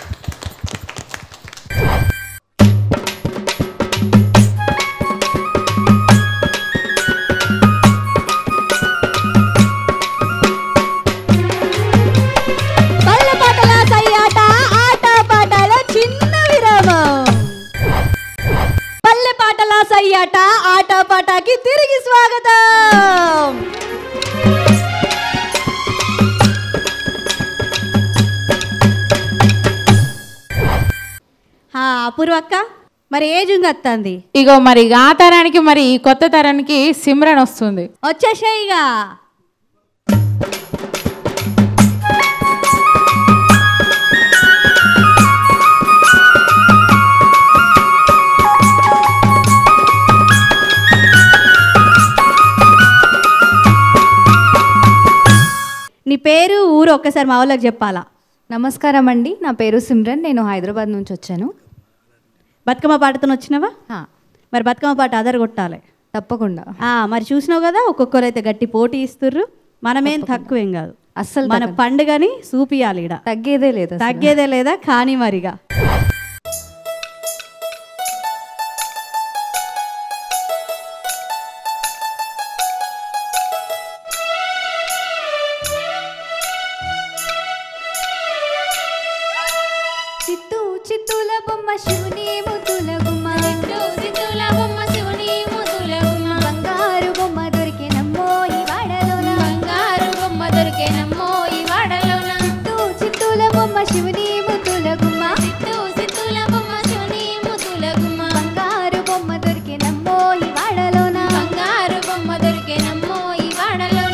సయ్యాట ఆటపాటకి తిరిగి స్వాగతం. అపూర్వక్క, మరి ఏ జుంగ వస్తుంది? ఇగో మరి ఆ తరానికి మరి ఈ కొత్త తరానికి సిమ్రన్ వస్తుంది. వచ్చేసాయిగా. నీ పేరు ఊరు ఒక్కసారి మా వాళ్ళకి చెప్పాలా? నమస్కారం అండి, నా పేరు సిమ్రన్, నేను హైదరాబాద్ నుంచి వచ్చాను. బతుకమ్మ పాటతో వచ్చినావా? మరి బతుకమ్మ పాట అదర కొట్టాలి తప్పకుండా. మరి చూసినావు కదా, ఒక్కొక్కరు అయితే గట్టి పోటీ ఇస్తుర్రు. మనమేం తక్కువేం కాదు, అస్సలు మన పండుగని చూపియాలి. ఇక్కడ తగ్గేదే లేదా, తగ్గేదే లేదా. కానీ మరిగా చిత్తూ చిత్తూల బొమ్మ శివుని ముద్దుల గుమ్మ, చిత్తూ చిత్తూల బొమ్మ శివుని ముద్దుల గుమ్మ, బంగారు బొమ్మ దొరికేనమ్మో ఈ వాడలోన, బంగారు బొమ్మ దొరికేనమ్మో ఈ వాడలోన, చిత్తూ చిత్తూల బొమ్మ శివుని ముద్దుల గుమ్మ, చిత్తూ చిత్తూల బొమ్మ శివుని ముద్దుల గుమ్మ, బంగారు బొమ్మ దొరికేనమ్మో ఈ వాడలోన, బంగారు బొమ్మ దొరికేనమ్మో ఈ వాడలోన.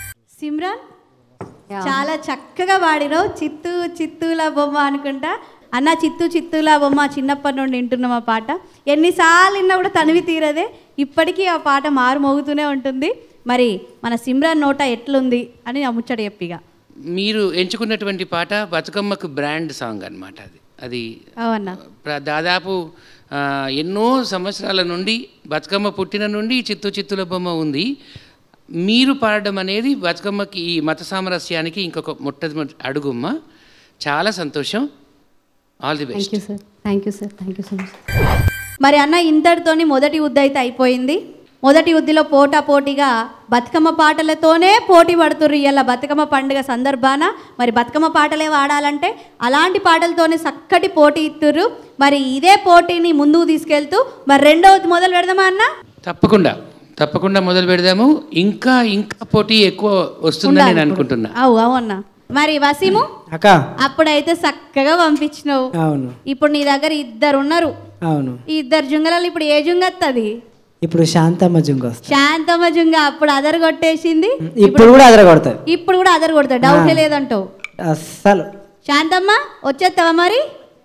చాలా చక్కగా పాడినావు. చిత్తూ చిత్తూల బొమ్మ అనుకుంటా. అన్న చిత్తూ చిత్తూలా బొమ్మ చిన్నప్పటి నుండి వింటున్నాం ఆ పాట. ఎన్నిసార్లు విన్నా కూడా తనివి తీరదే, ఇప్పటికీ ఆ పాట మారు మోగుతూనే ఉంటుంది. మరి మన సిమ్రాన్ నోట ఎట్లుంది అని నా ముచ్చట చెప్పిగా. మీరు ఎంచుకున్నటువంటి పాట బతుకమ్మకు బ్రాండ్ సాంగ్ అనమాట. అది అది అవునా, దాదాపు ఎన్నో సంవత్సరాల నుండి బతుకమ్మ పుట్టిన నుండి చిత్తూ చిత్తుల బొమ్మ ఉంది. మీరు పాడడం అనేది బతుకమ్మకి ఈ మత సామరస్యానికి ఇంకొక మొట్టమొదటి అడుగుమ్మ. చాలా సంతోషం. All the best. Thank you sir. Thank you sir. Thank you so much. మరి అన్న ఇంతటితోని మొదటి ఉద్ది అయితే అయిపోయింది. మొదటి ఉద్దిలో పోటా పోటీగా బతుకమ్మ పాటలతోనే పోటీ పడుతుర్రు ఇలా బతుకమ్మ పండుగ సందర్భాన. మరి బతుకమ్మ పాటలే వాడాలంటే అలాంటి పాటలతోనే చక్కటి పోటీ ఇస్తుర్రు. మరి ఇదే పోటీని ముందుకు తీసుకెళ్తూ మరి రెండవది మొదలు పెడదామా అన్న? తప్పకుండా తప్పకుండా మొదలు పెడదాము. ఇంకా ఇంకా పోటీ ఎక్కువ వస్తుందని నేను అనుకుంటున్నా. అవు అవునా. మరి వసీము అక్క అప్పుడైతే చక్కగా పంపించినావు. అవును. ఇప్పుడు నీ దగ్గర ఇద్దరు ఉన్నారు. అవును. ఈ ఇద్దరు జుంగలలో ఇప్పుడు ఏ జుంగ వస్తుంది? ఇప్పుడు శాంతమ్మ జుంగ వస్తుంది. శాంతమ్మ జుంగ అప్పుడు అదరు కొట్టేసింది, ఇప్పుడు కూడా అదర కొడతాయి. ఇప్పుడు కూడా అదరు కొడతా, డౌటే లేదంటావు. అస్సలు. శాంతమ్మ వచ్చేస్తావా మరి?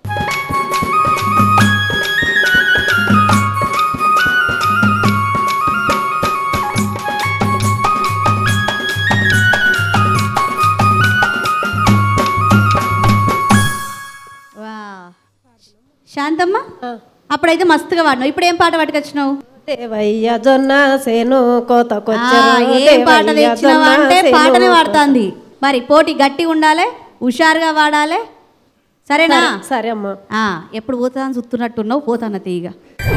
శాంతమ్మ అప్పుడైతే మస్తుగా వాడినావు, ఇప్పుడు ఏం పాట పట్టుకొచ్చినావు? దేవయ్య జొన్న సేను కోతకొచ్చెరు. ఏం పాట తెచ్చినావా అంటే పాటనే వాడుతుంది. మరి పోటీ గట్టి ఉండాలి, హుషారుగా వాడాలి. సరేనా? సరే అమ్మా. ఎప్పుడు పోతాను చూస్తున్నట్టున్నావు, పోతాను తీగ.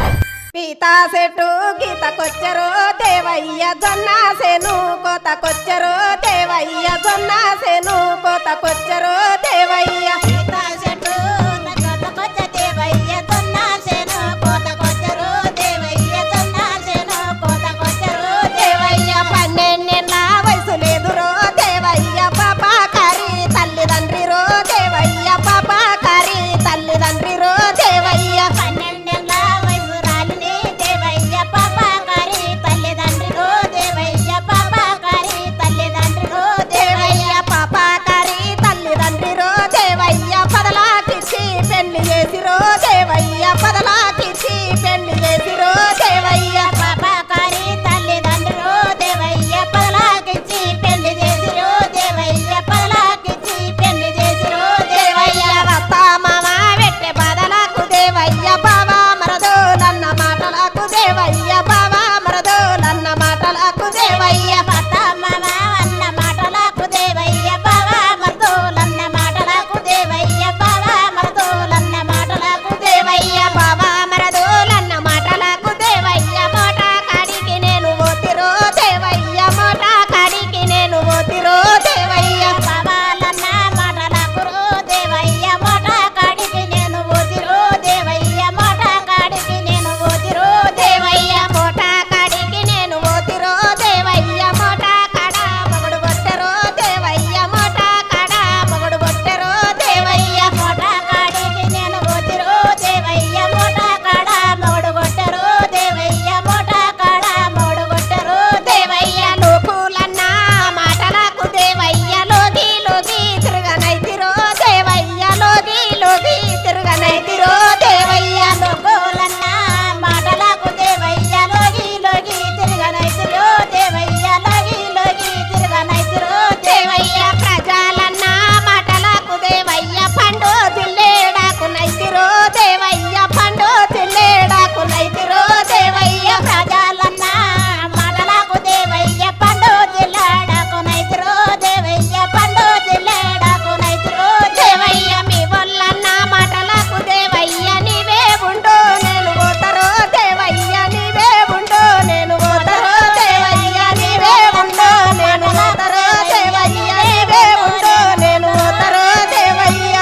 పీతా చెట్టు గీతకొచ్చెరు దేవయ్య జొన్న సేను కోతకొచ్చెరు. దేవయ్య జొన్న సేను కోతకొచ్చెరు. దేవయ్య పీతా చెట్టు కోతకొచ్చే దేవయ్య జొన్న సేను కోతకొచ్చెరు. దేవయ్య జొన్న సేను కోతకొచ్చెరు. దేవయ్య పన్నెండేళ్ళ వయసు లేదురో దేవయ్య పాపాకారి తల్లిదండ్రి రో. దేవయ్య పాపాకారి తల్లిదండ్రి రో. దేవయ్య పన్నెండేళ్ళ వయసు రాలిని దేవయ్య పాపాకారి తల్లిదండ్రులు. దేవయ్య పాపాకారి తల్లిదండ్రులు. దేవయ్య పాపాకారి తల్లిదండ్రి రో. దేవయ్య పదలాకిచ్చి పెళ్లి చేసిరో. దేవయ్య పదలాకిచ్చి పెళ్లి చేసిరో. దేవయ్య పాపాకారి తల్లిదండ్రులు. దేవయ్య పదలాకిచ్చి పెళ్లి చేసిరు. దేవయ్య పదలాకిచ్చి పెళ్లి చేసిరు. దేవయ్య రత్త మామ వెట్టె బాధలకు. దేవయ్య బావా మరదోలన్న మాటలకు. దేవయ్య బావా మరదోలన్న మాటలకు. దేవయ్య భర్త మామ అన్న మాటలకు. దేవయ్య బావా మరదోలన్న మాటలకు. దేవయ్య బావా మరదోలన్న మాటలకు. దేవయ్య బావా మరదోలన్న మాటలకు. దేవయ్య మోట కాడికి నేను పోతిరో. దేవయ్య మోట కాడికి నేను పోతిరో. దేవయ్య బావాలన్న మాటలకు. దేవయ్య మోట కాడికి నేను పోతిరు. దేవయ్య మోట కాడికి నేను పోతిరు. దేవయ్య మోట కాడికి నేను పోతిరో. దేవయ్య మోట కాడ మొగుడు కొట్టెరో. దేవయ్య మోట కాడ మొగుడు కొట్టెరో. దేవయ్య మోట కాడికి నేను పోతిరు. దేవయ్య మోట కాడ మొగుడు కొట్టరు. దేవయ్య మోట కాడ మొగుడు కొట్టరు. దేవయ్య లోకులన్న మాటలకు. దేవయ్య లోగి లోగి తిరగనైతిరో. దేవయ్య లోగి లోగి తిరగనైతిరో. దేవయ్య లోకులన్న మాటలకు. దేవయ్య లోగి లోగి తిరగనైతిరు. దేవయ్య లోగి లోగి తిరగనైతిరు. దేవయ్య ప్రజలన్న మాటలకు. దేవయ్య పండు తిల్లేడాకు నైతిరో. దేవయ్య పండు తిల్లేడాకు నైతిరో. దేవయ్య ప్రజలన్న మాటలకు. దేవయ్య పండు జిల్లాడకు నైతిరు. దేవయ్య పండు జిల్లాడకు నైతిరు. దేవయ్య మీ వల్లన్న మాటలకు. దేవయ్య నీవే ఉండు నేను పోతరో. దేవయ్య నీవే ఉండు నేను పోతరో. దేవయ్య నీవే ఉండు నేను పోతరో. దేవయ్య నీవే ఉండు నేను పోతరో. దేవయ్య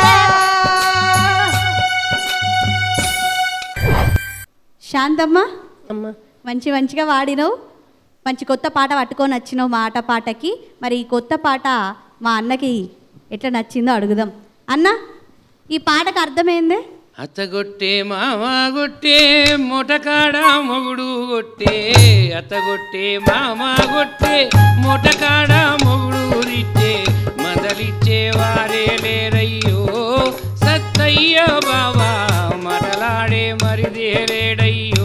శాంతమ్మ అమ్మా మంచి మంచిగా వాడినావు, మంచి కొత్త పాట పట్టుకొని వచ్చినావు మాట పాటకి. మరి ఈ కొత్త పాట మా అన్నకి ఎట్లా నచ్చిందో అడుగుదాం. అన్న ఈ పాటకు అర్థమైందే? అత్తగొట్టే మామ గొట్టే మొటకాడ మొగుడు గొట్టే. అత్తగొట్టే మామ గొట్టే మొటకాడ మొగుడు రిట్టే. మందలిచ్చే వారే లేరయ్యో సత్త అయ్యో బావా మాటలాడే మరిదేలేడయ్యో.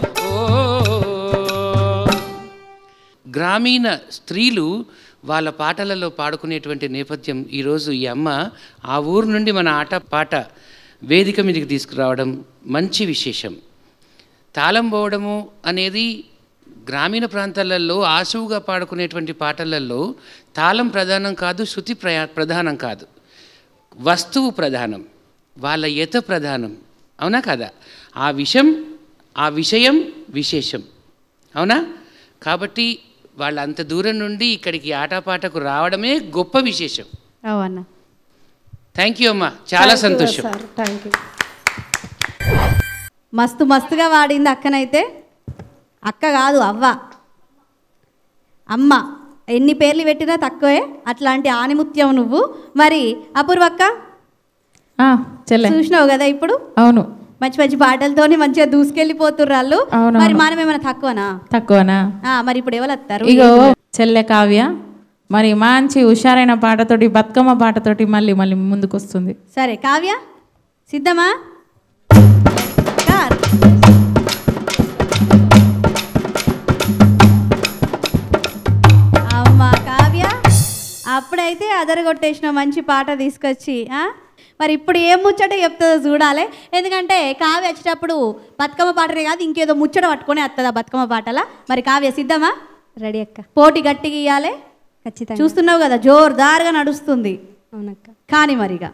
గ్రామీణ స్త్రీలు వాళ్ళ పాటలలో పాడుకునేటువంటి నేపథ్యం ఈరోజు ఈ అమ్మ ఆ ఊరు నుండి మన ఆట పాట వేదిక మీదకి తీసుకురావడం మంచి విశేషం. తాళం పోవడము అనేది గ్రామీణ ప్రాంతాలలో ఆశువుగా పాడుకునేటువంటి పాటలలో తాళం ప్రధానం కాదు, శృతి ప్రయా ప్రధానం కాదు, వస్తువు ప్రధానం, వాళ్ళ యత ప్రధానం. అవునా కదా? ఆ విషయం ఆ విషయం విశేషం. అవునా? కాబట్టి వాళ్ళు అంత దూరం నుండి ఇక్కడికి ఆటపాటకు రావడమే గొప్ప విశేషం. అవునా? థ్యాంక్ యూ అమ్మా, చాలా సంతోషం. Thank you. మస్తు మస్తుగా వాడింది అక్కనైతే. అక్క కాదు అవ్వ, అమ్మ. ఎన్ని పేర్లు పెట్టినా తక్కువే. అట్లాంటి ఆనిముత్యం నువ్వు. మరి అపూర్వక్క చెల్లె చూసినావు కదా ఇప్పుడు? అవును, మంచి మంచి పాటలతోని మంచిగా దూసుకెళ్ళిపోతుర్రు వాళ్ళు. అవును. మరి మనం ఏమైనా తక్కువనా? తక్కువనా? మరి ఇప్పుడు ఎవరు వస్తారు? ఇగో చెల్లె కావ్య మరి మంచి హుషారైన పాటతోటి, బతుకమ్మ పాటతోటి మళ్ళీ మళ్ళీ ముందుకు వస్తుంది. సరే కావ్య, సిద్ధమా? అమ్మా కావ్య, అప్పుడైతే అదరగొట్టేసిన మంచి పాట తీసుకొచ్చి. మరి ఇప్పుడు ఏం ముచ్చట చెప్తుందో చూడాలి. ఎందుకంటే కావ్య వచ్చేటప్పుడు బతుకమ్మ పాటనే కాదు, ఇంకేదో ముచ్చట పట్టుకొని వస్తుందా బతుకమ్మ పాటలా. మరి కావ్య సిద్ధమా? రెడీ అక్క. పోటీ గట్టిగా ఇవ్వాలి. ఖచ్చితంగా. చూస్తున్నావు కదా జోరుదారుగా నడుస్తుంది. అవునక్క. కానీ మరిగా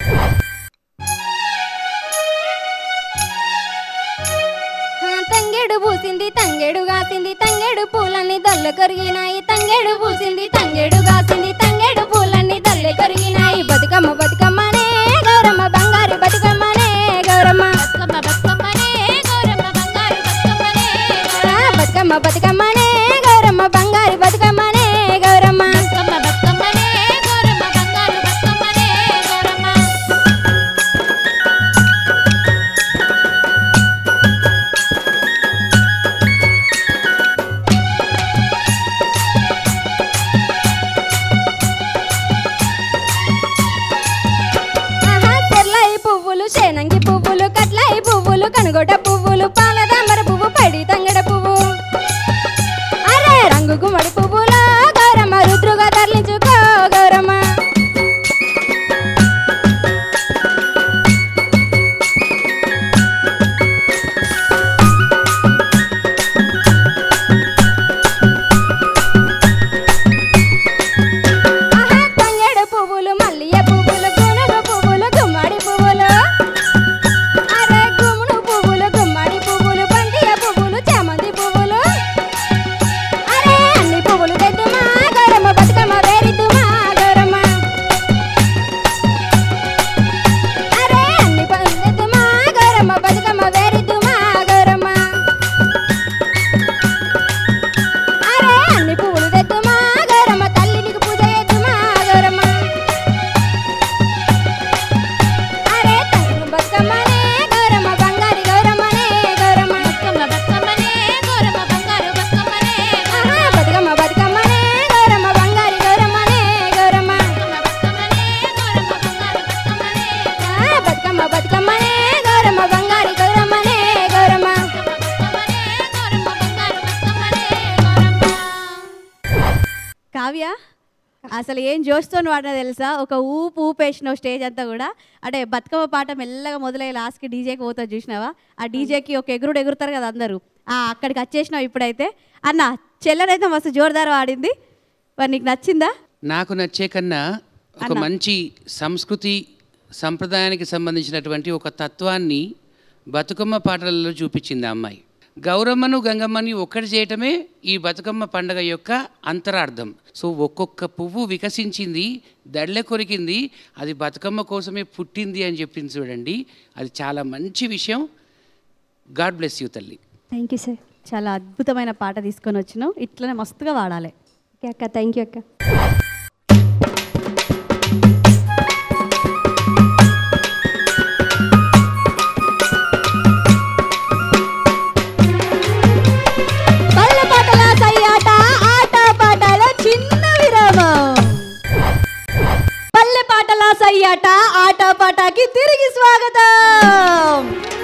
తంగేడు పూసింది తంగేడు కాసింది తంగేడు పూలన్నీ దల్ల కరిగినాయి. తంగేడు పూసింది తంగేడు కాసింది తంగేడు పూలన్నీ దల్ల కరిగినాయి. బతుకమ్మ బతుకమ్మనే గౌరమ్మ బంగారు బతుకమ్మనే గౌరమ్మ బతుకమ్మ బతుకమ్మనే గౌరమ్మ బంగారు బతుకమ్మనే గౌరమ్మ. శేనంగి పువ్వులు కట్లాయి పువ్వులు కనుగొట పువ్వులు పాలదామర పువ్వు పడి తంగడ పువ్వు అరే రంగు గుమ్మడి పువ్వులో గౌరమ్మ రుద్రుగా తరలించుకో గౌరమ్మ. తంగేడు పువ్వులు మల్లియ పువ్వులు గునుగు పువ్వులు గుమ్మడి పువ్వులు అరే గుమ్ముడు పువ్వులు గుమ్మడి పువ్వులు బంతియ పువ్వులు చామంతి పువ్వులు అరే అన్ని పువ్వులు తెద్దుమా గౌరమ్మ బతుకమ్మ వేరిద్దుమా గౌరమ్మ. అరే అన్ని పువ్వులు తెద్దుమా గౌరమ్మ బతుకమ్మ వేరిద్దుమా గౌరమ్మ. అరే అన్ని పువ్వులు తెద్దుమా గౌరమ్మ తల్లి నీకు పూజ చేద్దుమా గౌరమ్మ. అరే తంగు బతుకమ్మనే గౌరమ్మ బంగారు గౌరమ్మనే గౌరమ్మ. ఆహా బతుకమ్మ బతుకమ్మనే గౌరమ్మ బంగారు గౌరమ్మనే గౌరమ్మ. ఆ బతుకమ్మ బతుకమ్మనే గౌరమ్మ బంగారు గౌరమ్మనే గౌరమ్మ. కావ్య అసలు ఏం జోష్తో వాడినా తెలుసా? ఒక ఊపు ఊపేసినావు స్టేజ్ అంతా కూడా. అంటే బతుకమ్మ పాట మెల్లగా మొదలయ్యి లాస్ట్కి డీజేకి పోతావు చూసినావా? ఆ డీజేకి ఒక ఎగురుడు ఎగురుతారు కదా అందరూ, ఆ అక్కడికి వచ్చేసినావు ఇప్పుడైతే. అన్న చెల్లెనైతే మస్తు జోరుదారు వాడింది. మరి నీకు నచ్చిందా? నాకు నచ్చే కన్నా ఒక మంచి సంస్కృతి సంప్రదాయానికి సంబంధించినటువంటి ఒక తత్వాన్ని బతుకమ్మ పాటలలో చూపించింది ఆ అమ్మాయి. గౌరమ్మను గంగమ్మని ఒక్కటి చేయటమే ఈ బతుకమ్మ పండగ యొక్క అంతరార్థం. సో ఒక్కొక్క పువ్వు వికసించింది, దళ్ళె కొరికింది, అది బతుకమ్మ కోసమే పుట్టింది అని చెప్పింది చూడండి. అది చాలా మంచి విషయం. గాడ్ బ్లెస్ యూ తల్లి. Thank you sir. చాలా అద్భుతమైన పాట తీసుకొని వచ్చినావు. ఇట్లనే మస్తుగా వాడాలి. ఓకే అక్క. థ్యాంక్ యూ అక్క. పల్లె పాటల సయ్యాట ఆట పాటల చిన్న విరామం. పల్లె పాటల సయ్యాట ఆట పాటకి తిరిగి స్వాగతం.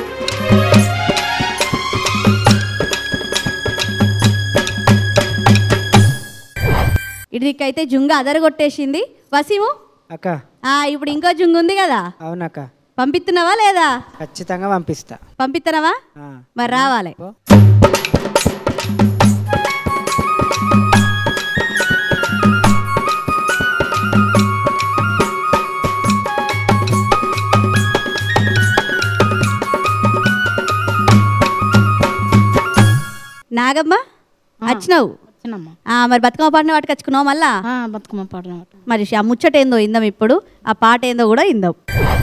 ఇడికైతే జుంగ అదరగొట్టేసింది. వసీము అక్క ఇప్పుడు ఇంకో జుంగు ఉంది కదా, అవునక్క. పంపిస్తున్నావా లేదా? ఖచ్చితంగా పంపిస్తా. పంపిస్తున్నావా? మరి రావాలి. నాగమ్మ వచ్చినావు? మరి బతుకమ్మ పాడిన వాటికి వచ్చుకున్నావు మళ్ళా? బతుకమ్మ పాడిన మరి ఆ ముచ్చట ఏందో ఇందాం, ఇప్పుడు ఆ పాట ఏందో కూడా ఇందాం.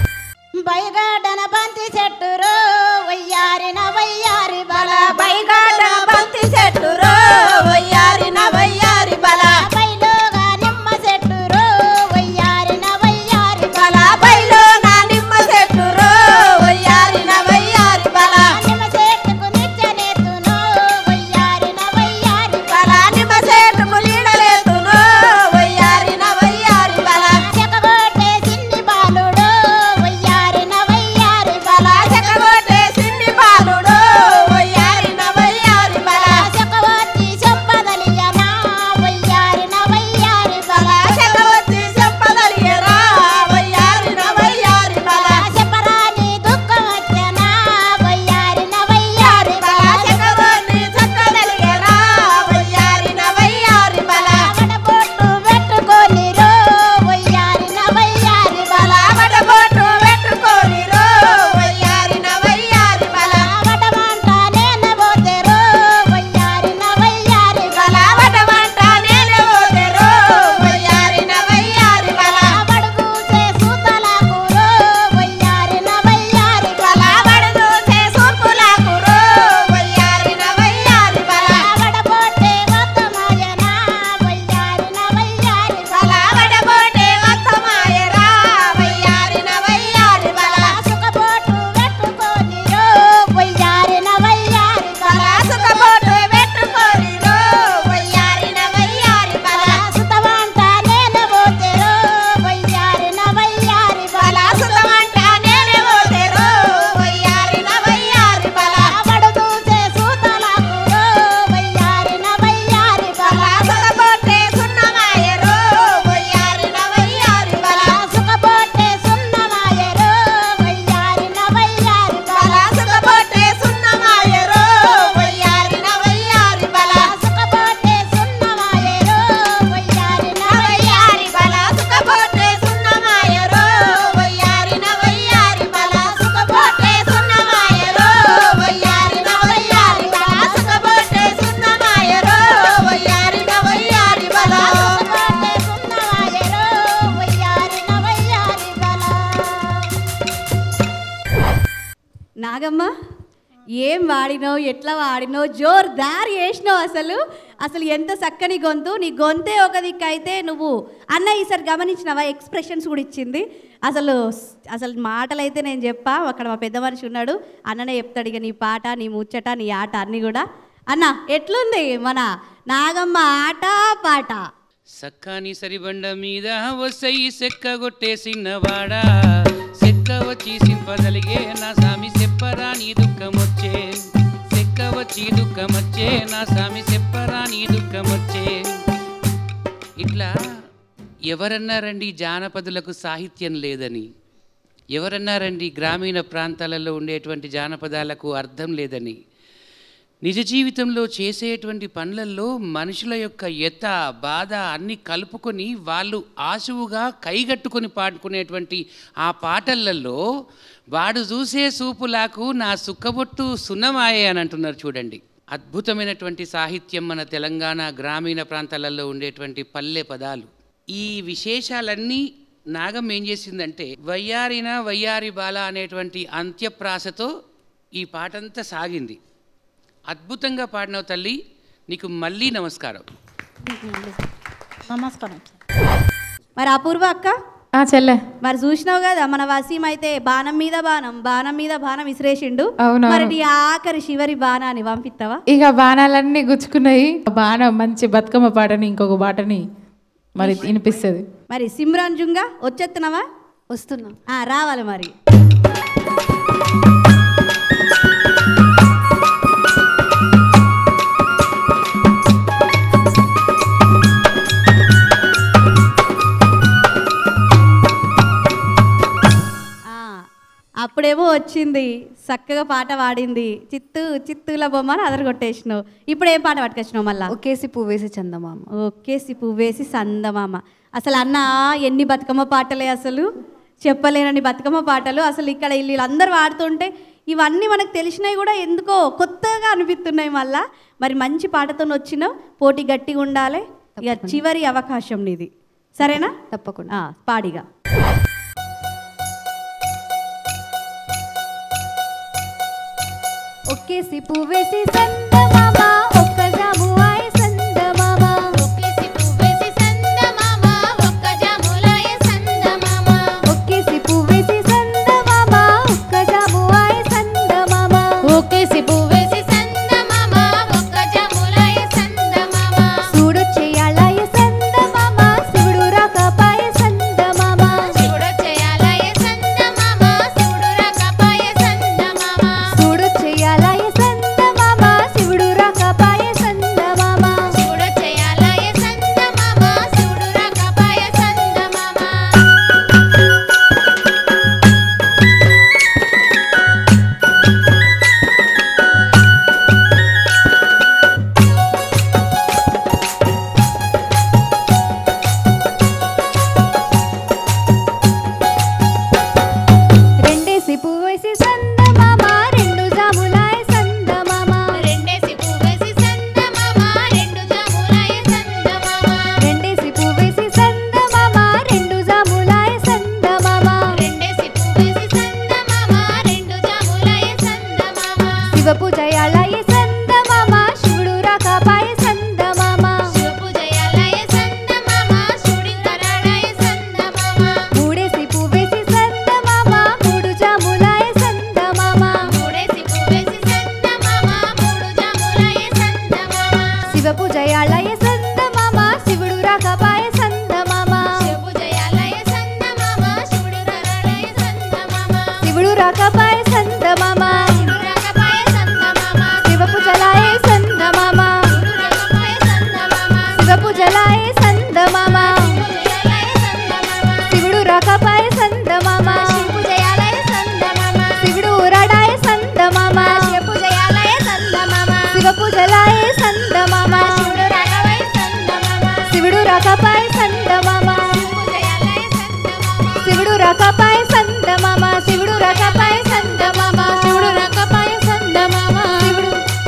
బైగాడన బంతి చెట్టురో వయ్యారిన వయ్యారి బల, బైగాడన బంతి చెట్టురో వయ్యారిన వయ్యారి బల, బైలోగా నిమ్మ చెట్టురో వయ్యారిన వయ్యారి బల, బైలోగా నిమ్మ చెట్టురో వయ్యారిన వయ్యారి బల, నిమ్మ చెట్టుకు నిచ్చనేతునో వయ్యారిన వయ్యారి బల, నిమ్మ చెట్టుకు నీడలేతునో వయ్యారిన వయ్యారి బల, చెకగొట్టే సిన్ని బాలుడో వయ్యారిన వయ్యారి బల, చెకగొట్టే సిన్ని బాలుడో వయ్యారిన వయ్యారి బల, చెకవచ్చి చెప్పదలియనా వయ్యారిన వయ్యారి బల, చెకవచ్చి చెప్పదలియరా వయ్యారిన వయ్యారి బల, చెప్పరాని దుఃఖం వచ్చనా వయ్యారిన వయ్యారి బల, చెకవచ్చి చక్కదలియరా వయ్యారిన వయ్యారి బల, వడబొట్టు పెట్టుకోనిరో వయ్యారిన వయ్యారి బల, వడబొట్టు పెట్టుకోనిరో వయ్యారిన వయ్యారి బల, వడమంట నేను పోతెరో వయ్యారిన వయ్యారి బల, వడమంట నేను పోతెరో వయ్యారిన వయ్యారి బల, వడుగూసే సూతలాకురో వయ్యారిన వయ్యారి బల, వడుగూసే సూపులాకురో వయ్యారిన వయ్యారి బల, వడబొట్టే వత్తమాయనా వయ్యారిన వయ్యారి బల, వడబొట్టే వత్తమాయరా వయ్యారిన వయ్యారి బల, సుఖబొట్టు పెట్టుకోనిరో వయ్యారిన వయ్యారి బల, సుఖబొట్టు పెట్టుకోనిరో వయ్యారిన వయ్యారి బల, సుతమంట నేను పోతెరో వయ్యారిన వయ్యారి బల, సుతమంట నేను పోతెరో వయ్యారిన వయ్యారి బల, వడుదూసే సూతలాకురో వయ్యారిన వయ్యారి బల, సుఖబొట్టే సున్నమాయరో వయ్యారిన వయ్యారి బల, సుఖబొట్టే సున్నమాయరో వయ్యారిన వయ్యారి బల, సుఖబొట్టే సున్నమాయరో వయ్యారిన వయ్యారి బల, సుఖబొట్టే సున్నమాయరో వయ్యారిన వయ్యారి బల, సుఖబొట్టే సున్నమాయరో వయ్యారిన వయ్యారి బల, సుఖబొట్టే సున్నమాయరో వయ్యారిన వయ్యారి బల, సుఖబొట్టే సున్నమాయరో వయ్యారిన వయ్యారి బల, సుఖబొట్టే సున్నమాయరో వయ్యారిన వయ్యారి బల. నాగమ్మ ఏం వాడినావు, ఎట్లా వాడినావు, జోర్దార్ చేసినావు. అసలు అసలు ఎంత చక్కని గొంతు. నీ గొంతే ఒక దిక్కు అయితే నువ్వు అన్న ఈసారి గమనించినవా ఎక్స్ప్రెషన్స్ కూడా ఇచ్చింది. అసలు అసలు మాటలు అయితే నేను చెప్పా, అక్కడ మా పెద్ద మనిషి ఉన్నాడు, అన్ననే చెప్తాడు ఇక నీ పాట, నీ ముచ్చట, నీ ఆట అన్నీ కూడా. అన్న ఎట్లుంది మన నాగమ్మ ఆట పాట? సక్కాని సరిబండ మీద వసై సెక్క కొట్టేసినవాడా, సెక్క వచ్చి సింపదలిగే నా సామి సెప్పరా నీ దుఃఖమొచ్చే, సెక్క వచ్చి దుఃఖమొచ్చే నా సామి సెప్పరా నీ దుఃఖమొచ్చే. ఇట్లా ఎవరన్నారండి జానపదులకు సాహిత్యం లేదని? ఎవరన్నారండి గ్రామీణ ప్రాంతాలలో ఉండేటువంటి జానపదాలకు అర్థం లేదని? నిజ జీవితంలో చేసేటువంటి పనులలో మనుషుల యొక్క యత బాధ అన్నీ కలుపుకొని వాళ్ళు ఆశువుగా కైగట్టుకొని పాడుకునేటువంటి ఆ పాటలలో వాడు చూసే సూపులాకు నా సుక్కబొట్టు సున్నమాయే అని అంటున్నారు చూడండి. అద్భుతమైనటువంటి సాహిత్యం మన తెలంగాణ గ్రామీణ ప్రాంతాలలో ఉండేటువంటి పల్లె పదాలు. ఈ విశేషాలన్నీ నాగం ఏం చేసిందంటే వయ్యారిన వయ్యారి బాల అనేటువంటి అంత్యప్రాసతో ఈ పాటంతా సాగింది. అద్భుతంగా పాడినావు తల్లి, నీకు మళ్ళీ నమస్కారం. నమస్కారం. మరి అపూర్వ అక్క చెల్లె మరి చూసినావు కదా మన వసీం అయితే బాణం మీద బాణం బాణం మీద బాణం విసిరేసిండు. అవును. మరి నీ ఆఖరి చివరి బాణాన్ని పంపిస్తావా? ఇక బాణాలన్నీ గుచ్చుకున్నాయి. బాణం మంచి బతుకమ్మ పాటని ఇంకొక పాటని మరి వినిపిస్తుంది. మరి సిమ్రాన్ జుంగా వచ్చేస్తున్నావా? వస్తున్నా. ఆ, రావాలి మరి. అప్పుడేమో వచ్చింది, చక్కగా పాట పాడింది, చిత్తు చిత్తుల బొమ్మను అదరగొట్టేసినావు. ఇప్పుడు ఏం పాట పట్టుకొచ్చినావు మళ్ళా? ఒకేసి పువ్వేసి చందమామ. ఒకేసి పువ్వేసి చందమామ. అసలు అన్న ఎన్ని బతుకమ్మ పాటలే, అసలు చెప్పలేనని బతుకమ్మ పాటలు. అసలు ఇక్కడ వీళ్ళందరూ పాడుతుంటే ఇవన్నీ మనకు తెలిసినవి కూడా ఎందుకో కొత్తగా అనిపిస్తున్నాయి మళ్ళా. మరి మంచి పాటతో వచ్చినావు, పోటీ గట్టిగా ఉండాలి. ఇక చివరి అవకాశం నీది, సరేనా? తప్పకుండా. పాడిగా. ఒకేసి పువ్వేసి చందమామ ఒక్క జామువాయ చందమామ. ఒకేసి పువ్వేసి చందమామ ఒక్క జాములాయ చందమామ. ఒకేసి పువ్వేసి చందమామ ఒక్క జామువాయ చందమామ. ఒకేసి పువ్వేసి చందమామ ఒక్క జాములాయ చందమామ. చూడొచ్చేయాలాయ చందమామ శివుడు రాకపాయ చందమామ. చూడొచ్చేయాలాయ చందమామ శివుడు రాకపాయ చందమామ. చూడొచ్చేయాలాయ చందమామ శివుడు రాకపాయ చందమామ. చూడొచ్చేయాలాయ చందమామ శివుడు రాకపాయ చందమామ. రెండేసి పువ్వేసి చందమామ రెండు జాములాయ చందమామ. రెండేసి పువ్వేసి చందమామ రెండు జాములాయ చందమామ. రెండేసి పువ్వేసి చందమామ రెండు జాములాయ చందమామ. రెండేసి పువ్వేసి చందమామ రెండు జాములాయ చందమామ. శివ పూజయాలాయ చందమామ శివుడు రాకపాయ చందమామ. శివ పూజయాలాయ చందమామ శివుడింతరాడాయ చందమామ. మూడేసి పువ్వేసి చందమామ మూడు జాములాయ చందమామ. మూడేసి పువ్వేసి చందమామ మూడు జాములాయ చందమామ. శివ పూజయాలాయ చందమామ శివుడు రాకపాయ చందమామ. శివ పూజయాలాయ చందమామ శివుడింతరాడాయ చందమామ. శివుడు రాకపాయ చందమామ. శివుడు రాకపాయ చందమామ. శివ పూజలాయ చందమామ. శివుడు రాకపాయ చందమామ. శివ పూజలాయ చందమామ. శివుడు రాకపాయ చందమామ. శివ పూజయాలాయ చందమామ. శివుడు ఊరాడాయ చందమామ. శివ పూజయాలాయ చందమామ. శివ పూజలాయ చందమామ. శివుడు రాకపాయ చందమామ. శివుడు రాకపాయ చందమామ. శివుడు రాకపాయ చందమామ. శివుడు రాకపాయ చందమామ. శివుడు రాకపాయ చందమామ. శివుడు.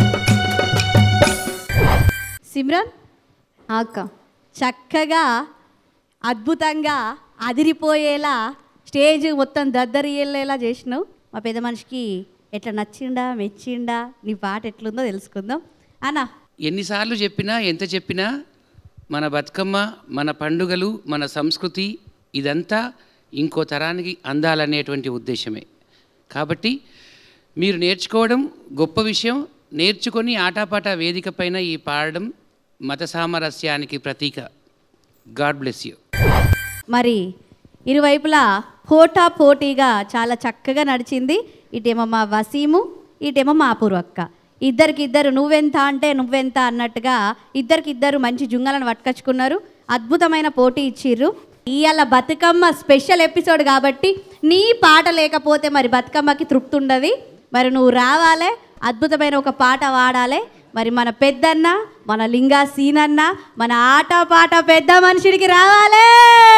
సిమ్రన్, అక్క చక్కగా అద్భుతంగా అదిరిపోయేలా స్టేజ్ మొత్తం దద్దరిల్లేలా చేసినావు. మా పెద్ద మనిషికి ఎట్లా నచ్చిండా, మెచ్చిండా, నీ పాట ఎట్లుందో తెలుసుకుందాం అన్న. ఎన్నిసార్లు చెప్పినా ఎంత చెప్పినా మన బతుకమ్మ, మన పండుగలు, మన సంస్కృతి ఇదంతా ఇంకో తరానికి అందాలనేటువంటి ఉద్దేశమే. కాబట్టి మీరు నేర్చుకోవడం గొప్ప విషయం. నేర్చుకొని ఆటాపాట వేదిక పైన ఈ పాడడం మత సామరస్యానికి ప్రతీక. God bless you. మరి ఇరువైపులా పోటా పోటీగా చాలా చక్కగా నడిచింది. ఇటేమో మా వసీము, ఇటేమో మా అపూర్వక్క. ఇద్దరికిద్దరు నువ్వెంత అంటే నువ్వెంత అన్నట్టుగా ఇద్దరికిద్దరు మంచి జుంగలను పట్టుకొచ్చుకున్నారు. అద్భుతమైన పోటీ ఇచ్చిర్రు. ఇవాళ బతుకమ్మ స్పెషల్ ఎపిసోడ్ కాబట్టి నీ పాట లేకపోతే మరి బతుకమ్మకి తృప్తి ఉండదు. మరి నువ్వు రావాలే, అద్భుతమైన ఒక పాట పాడాలి. మరి మన పెద్దన్న, మన లింగా సీనన్న, మన ఆట పాట పెద్ద మనిషిడికి రావాలే.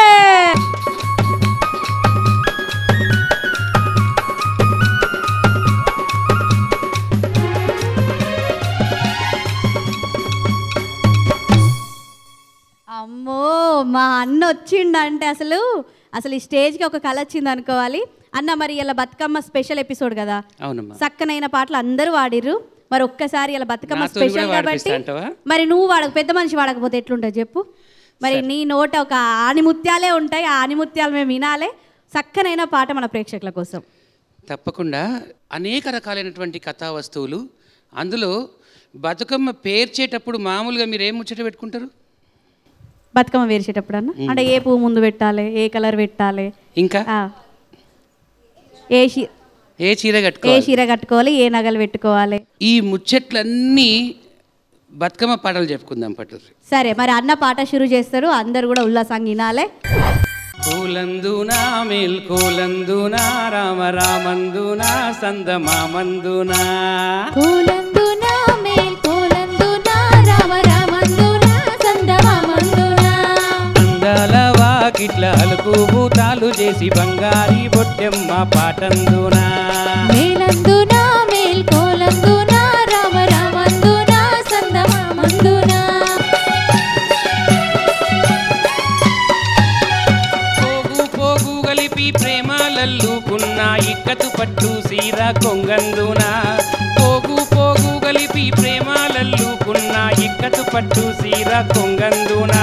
అమ్మో, మా అన్న వచ్చిండంటే అసలు అసలు ఈ స్టేజ్కి ఒక కళ వచ్చింది అనుకోవాలి. అన్న మరి ఇలా బతుకమ్మ స్పెషల్ ఎపిసోడ్ కదా, అవునమ్మా. చక్కనైన పాటలు అందరూ వాడిర్రు. మరి ఒక్కసారి ఇలా బతుకమ్మ నాతోని స్పెషల్ కూడా కాబట్టి వాడిపిస్తా అంటావా? మరి నువ్వు వాడక పెద్ద మనిషి వాడకపోతే ఎట్లుంటుంది చెప్పు. మరి నీ నోట ఒక ఆనిముత్యాలే ఉంటాయి, ఆ ఆనిముత్యాలు మేము వినాలే. చక్కనైన పాట మన ప్రేక్షకుల కోసం. తప్పకుండా. అనేక రకాలైనటువంటి కథా వస్తువులు. అందులో బతుకమ్మ పేర్చేటప్పుడు మామూలుగా మీరు ఏం ముచ్చట పెట్టుకుంటారు? బతుకమ్మ వేర్చేటప్పుడు అన్న అంటే ఏ పువ్వు ముందు పెట్టాలి, ఏ కలర్ పెట్టాలి, ఇంకా ఏ చీ ఏ చీర ఏ కట్టుకోవాలి, చీర కట్టుకోవాలి, ఏ నగలు పెట్టుకోవాలి, ఈ ముచ్చట్లన్నీ బతుకమ్మ పాటలు చెప్పుకుందాం పట్టు. సరే మరి అన్న పాట షురు చేస్తారు, అందరు కూడా ఉల్లాసంగా వినాలి. కోలందునా మేల్కోలందునా రామ రామందునా సందమామందునా కోలందునా మేల్కోలందునా రామ రామందునా సందమామందునా అందాల వాకిట్ల అలుకు భూతాలు చేసి బంగారి బొట్టెమ్మ పాటందునా మేలందునా మేల్కోలందునా రామ రామందునా సందమామందునా పోగు పోగు గలిపి ప్రేమాలల్లుకున్న ఇక్కతు పట్టు సీర కొంగందునా పోగు పోగు గలిపి ప్రేమాలల్లుకున్న ఇక్కతు పట్టు సీర కొంగందునా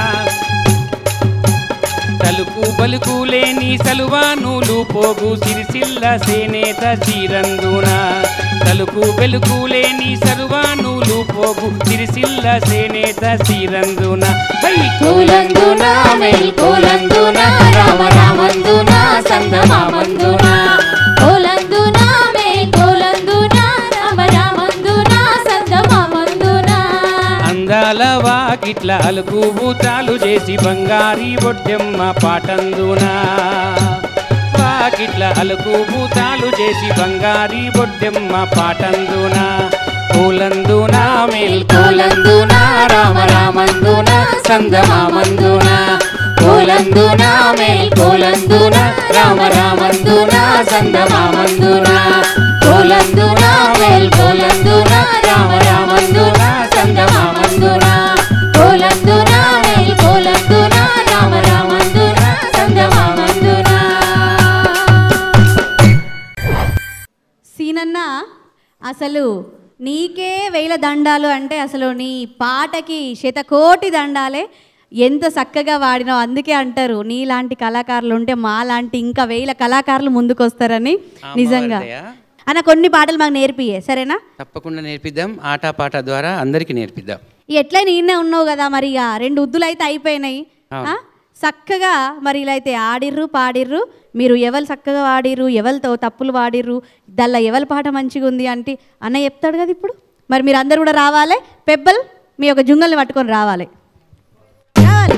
తలుపు బలుకు లేని సలువానులు పోగు సిరిసిల్ల సేనేత చీరందునా తలుపు బెలుకు లేని సలువానులు పోగు సిరిసిల్ల సేనేత చీరందునా కోలందునా మేల్కోలందునా రామ రామందునా సందమామందునా కోలందునా మేల్కోలందునా రామ రామందునా సందమామందునా అందాల వాకిట్ల అలుకు భూతాలు చేసి బంగారి బొట్టెమ్మ పాటందునా వాకిట్ల అలుకు భూతాలు చేసి బంగారి బొట్టెమ్మ పాటందునా కోలందునా మేల్కోలందునా రామ రామందునా సందమామందునా కోలందునా మేల్కోలందునా రామ రామందునా సందమామందునా కోలందునా మేల్కోలందునా రామ రామందునా సందమామందునా కోలందునా మేల్కోలందునా రామ రామందునా సందమామందునా. సీనన్న అసలు నీకే వేల దండాలు అంటే అసలు నీ పాటకి శతకోటి దండాలే. ఎంత చక్కగా వాడినావు. అందుకే అంటారు నీలాంటి కళాకారులు ఉంటే మా లాంటి ఇంకా వేల కళాకారులు ముందుకు వస్తారని. నిజంగా అన్న కొన్ని పాటలు మాకు నేర్పియే సరేనా? తప్పకుండా నేర్పిద్దాం. ఆట పాట ద్వారా అందరికీ నేర్పిద్దాం. ఎట్లా నేనే ఉన్నావు కదా మరి ఇక రెండు ఉద్దులు అయితే అయిపోయినాయి. చక్కగా మరి ఇలా అయితే ఆడిర్రు పాడిర్రు. మీరు ఎవరు చక్కగా వాడిర్రు, ఎవరితో తప్పులు వాడిర్రు, దల్లా ఎవరి పాట మంచిగా ఉంది అంటే అన్న చెప్తాడు కదా ఇప్పుడు. మరి మీరు అందరు కూడా రావాలి. పెబ్బల్ మీ యొక్క జుంగల్ని పట్టుకొని రావాలి. రావాలి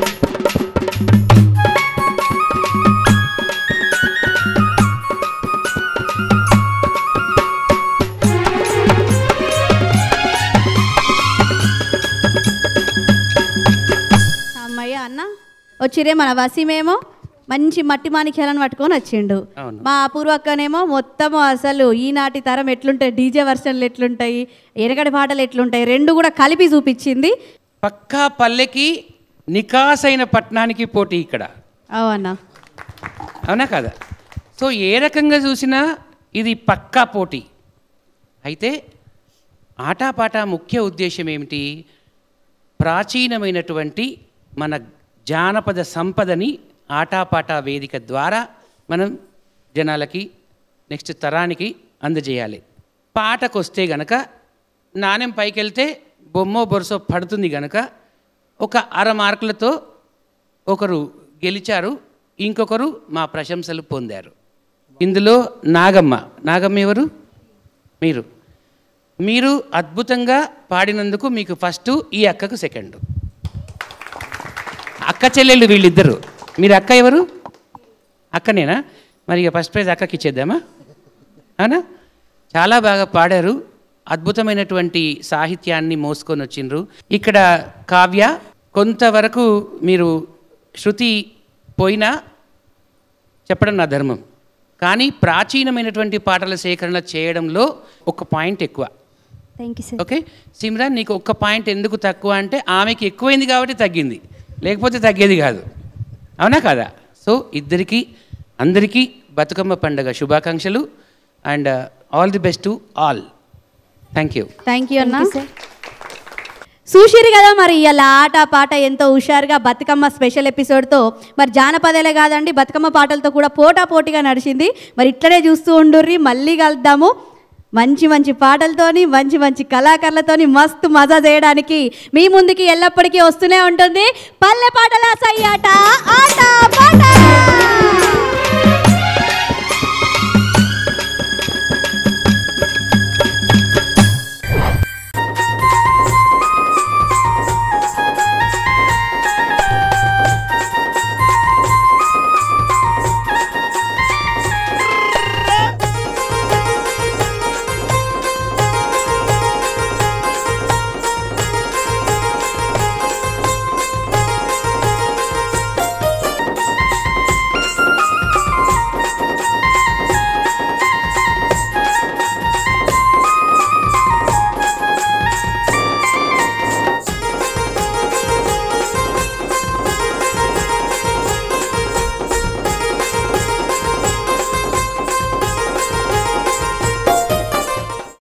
అమ్మయ్య అన్న వచ్చిరే. మన వసీమేమో మంచి మట్టి మాణిక్యాలను పట్టుకొని వచ్చిండు. మా పూర్వక్కనేమో మొత్తము అసలు ఈనాటి తరం ఎట్లుంటాయి, డీజే వర్షన్లు ఎట్లుంటాయి, ఎనకటి పాటలు ఎట్లుంటాయి రెండు కూడా కలిపి చూపించింది. పక్కా పల్లెకి నికాసైన పట్టణానికి పోటీ ఇక్కడ. అవునా అవునా కదా? సో ఏ రకంగా చూసినా ఇది పక్కా పోటీ. అయితే ఆటపాట ముఖ్య ఉద్దేశం ఏమిటి? ప్రాచీనమైనటువంటి మన జానపద సంపదని ఆటపాట వేదిక ద్వారా మనం జనాలకి నెక్స్ట్ తరానికి అందజేయాలి. పాటకు వస్తే గనక నాణ్యం పైకి వెళ్తే బొమ్మో బొరసో పడుతుంది గనక ఒక అర మార్కులతో ఒకరు గెలిచారు, ఇంకొకరు మా ప్రశంసలు పొందారు. ఇందులో నాగమ్మ నాగమ్మ ఎవరు? మీరు మీరు అద్భుతంగా పాడినందుకు మీకు ఫస్ట్, ఈ అక్కకు సెకండ్. అక్క చెల్లెళ్ళు వీళ్ళిద్దరు. మీరు అక్క ఎవరు? అక్కనేనా? మరి ఇక ఫస్ట్ ప్రైజ్ అక్కకి ఇచ్చేద్దామా? అవునా? చాలా బాగా పాడారు. అద్భుతమైనటువంటి సాహిత్యాన్ని మోసుకొని వచ్చిండ్రు. ఇక్కడ కావ్య కొంతవరకు మీరు శృతి పోయినా చెప్పడం నా ధర్మం, కానీ ప్రాచీనమైనటువంటి పాటల సేకరణ చేయడంలో ఒక పాయింట్ ఎక్కువ. Thank you sir. Okay Simran, నీకు ఒక్క పాయింట్ ఎందుకు తక్కువ అంటే ఆమెకి ఎక్కువైంది కాబట్టి తగ్గింది, లేకపోతే తగ్గేది కాదు. అవునా కాదా? సో ఇద్దరికి అందరికీ బతుకమ్మ పండుగ శుభాకాంక్షలు and all the best to all. Thank you. Thank you అన్న. చూసిరు కదా మరి ఇవాళ ఆట పాట ఎంతో హుషారుగా బతుకమ్మ స్పెషల్ ఎపిసోడ్తో మరి జానపదాలే కాదండి బతుకమ్మ పాటలతో కూడా పోటా పోటీగా నడిచింది. మరి ఇట్లనే చూస్తూ ఉండుర్రి. మళ్ళీ కలుద్దాము మంచి మంచి పాటలతోని మంచి మంచి కళాకారులతోని మస్తు మజా చేయడానికి మీ ముందుకి ఎల్లప్పటికీ వస్తూనే ఉంటుంది పల్లె పాటల సయ్యాట ఆట పాట.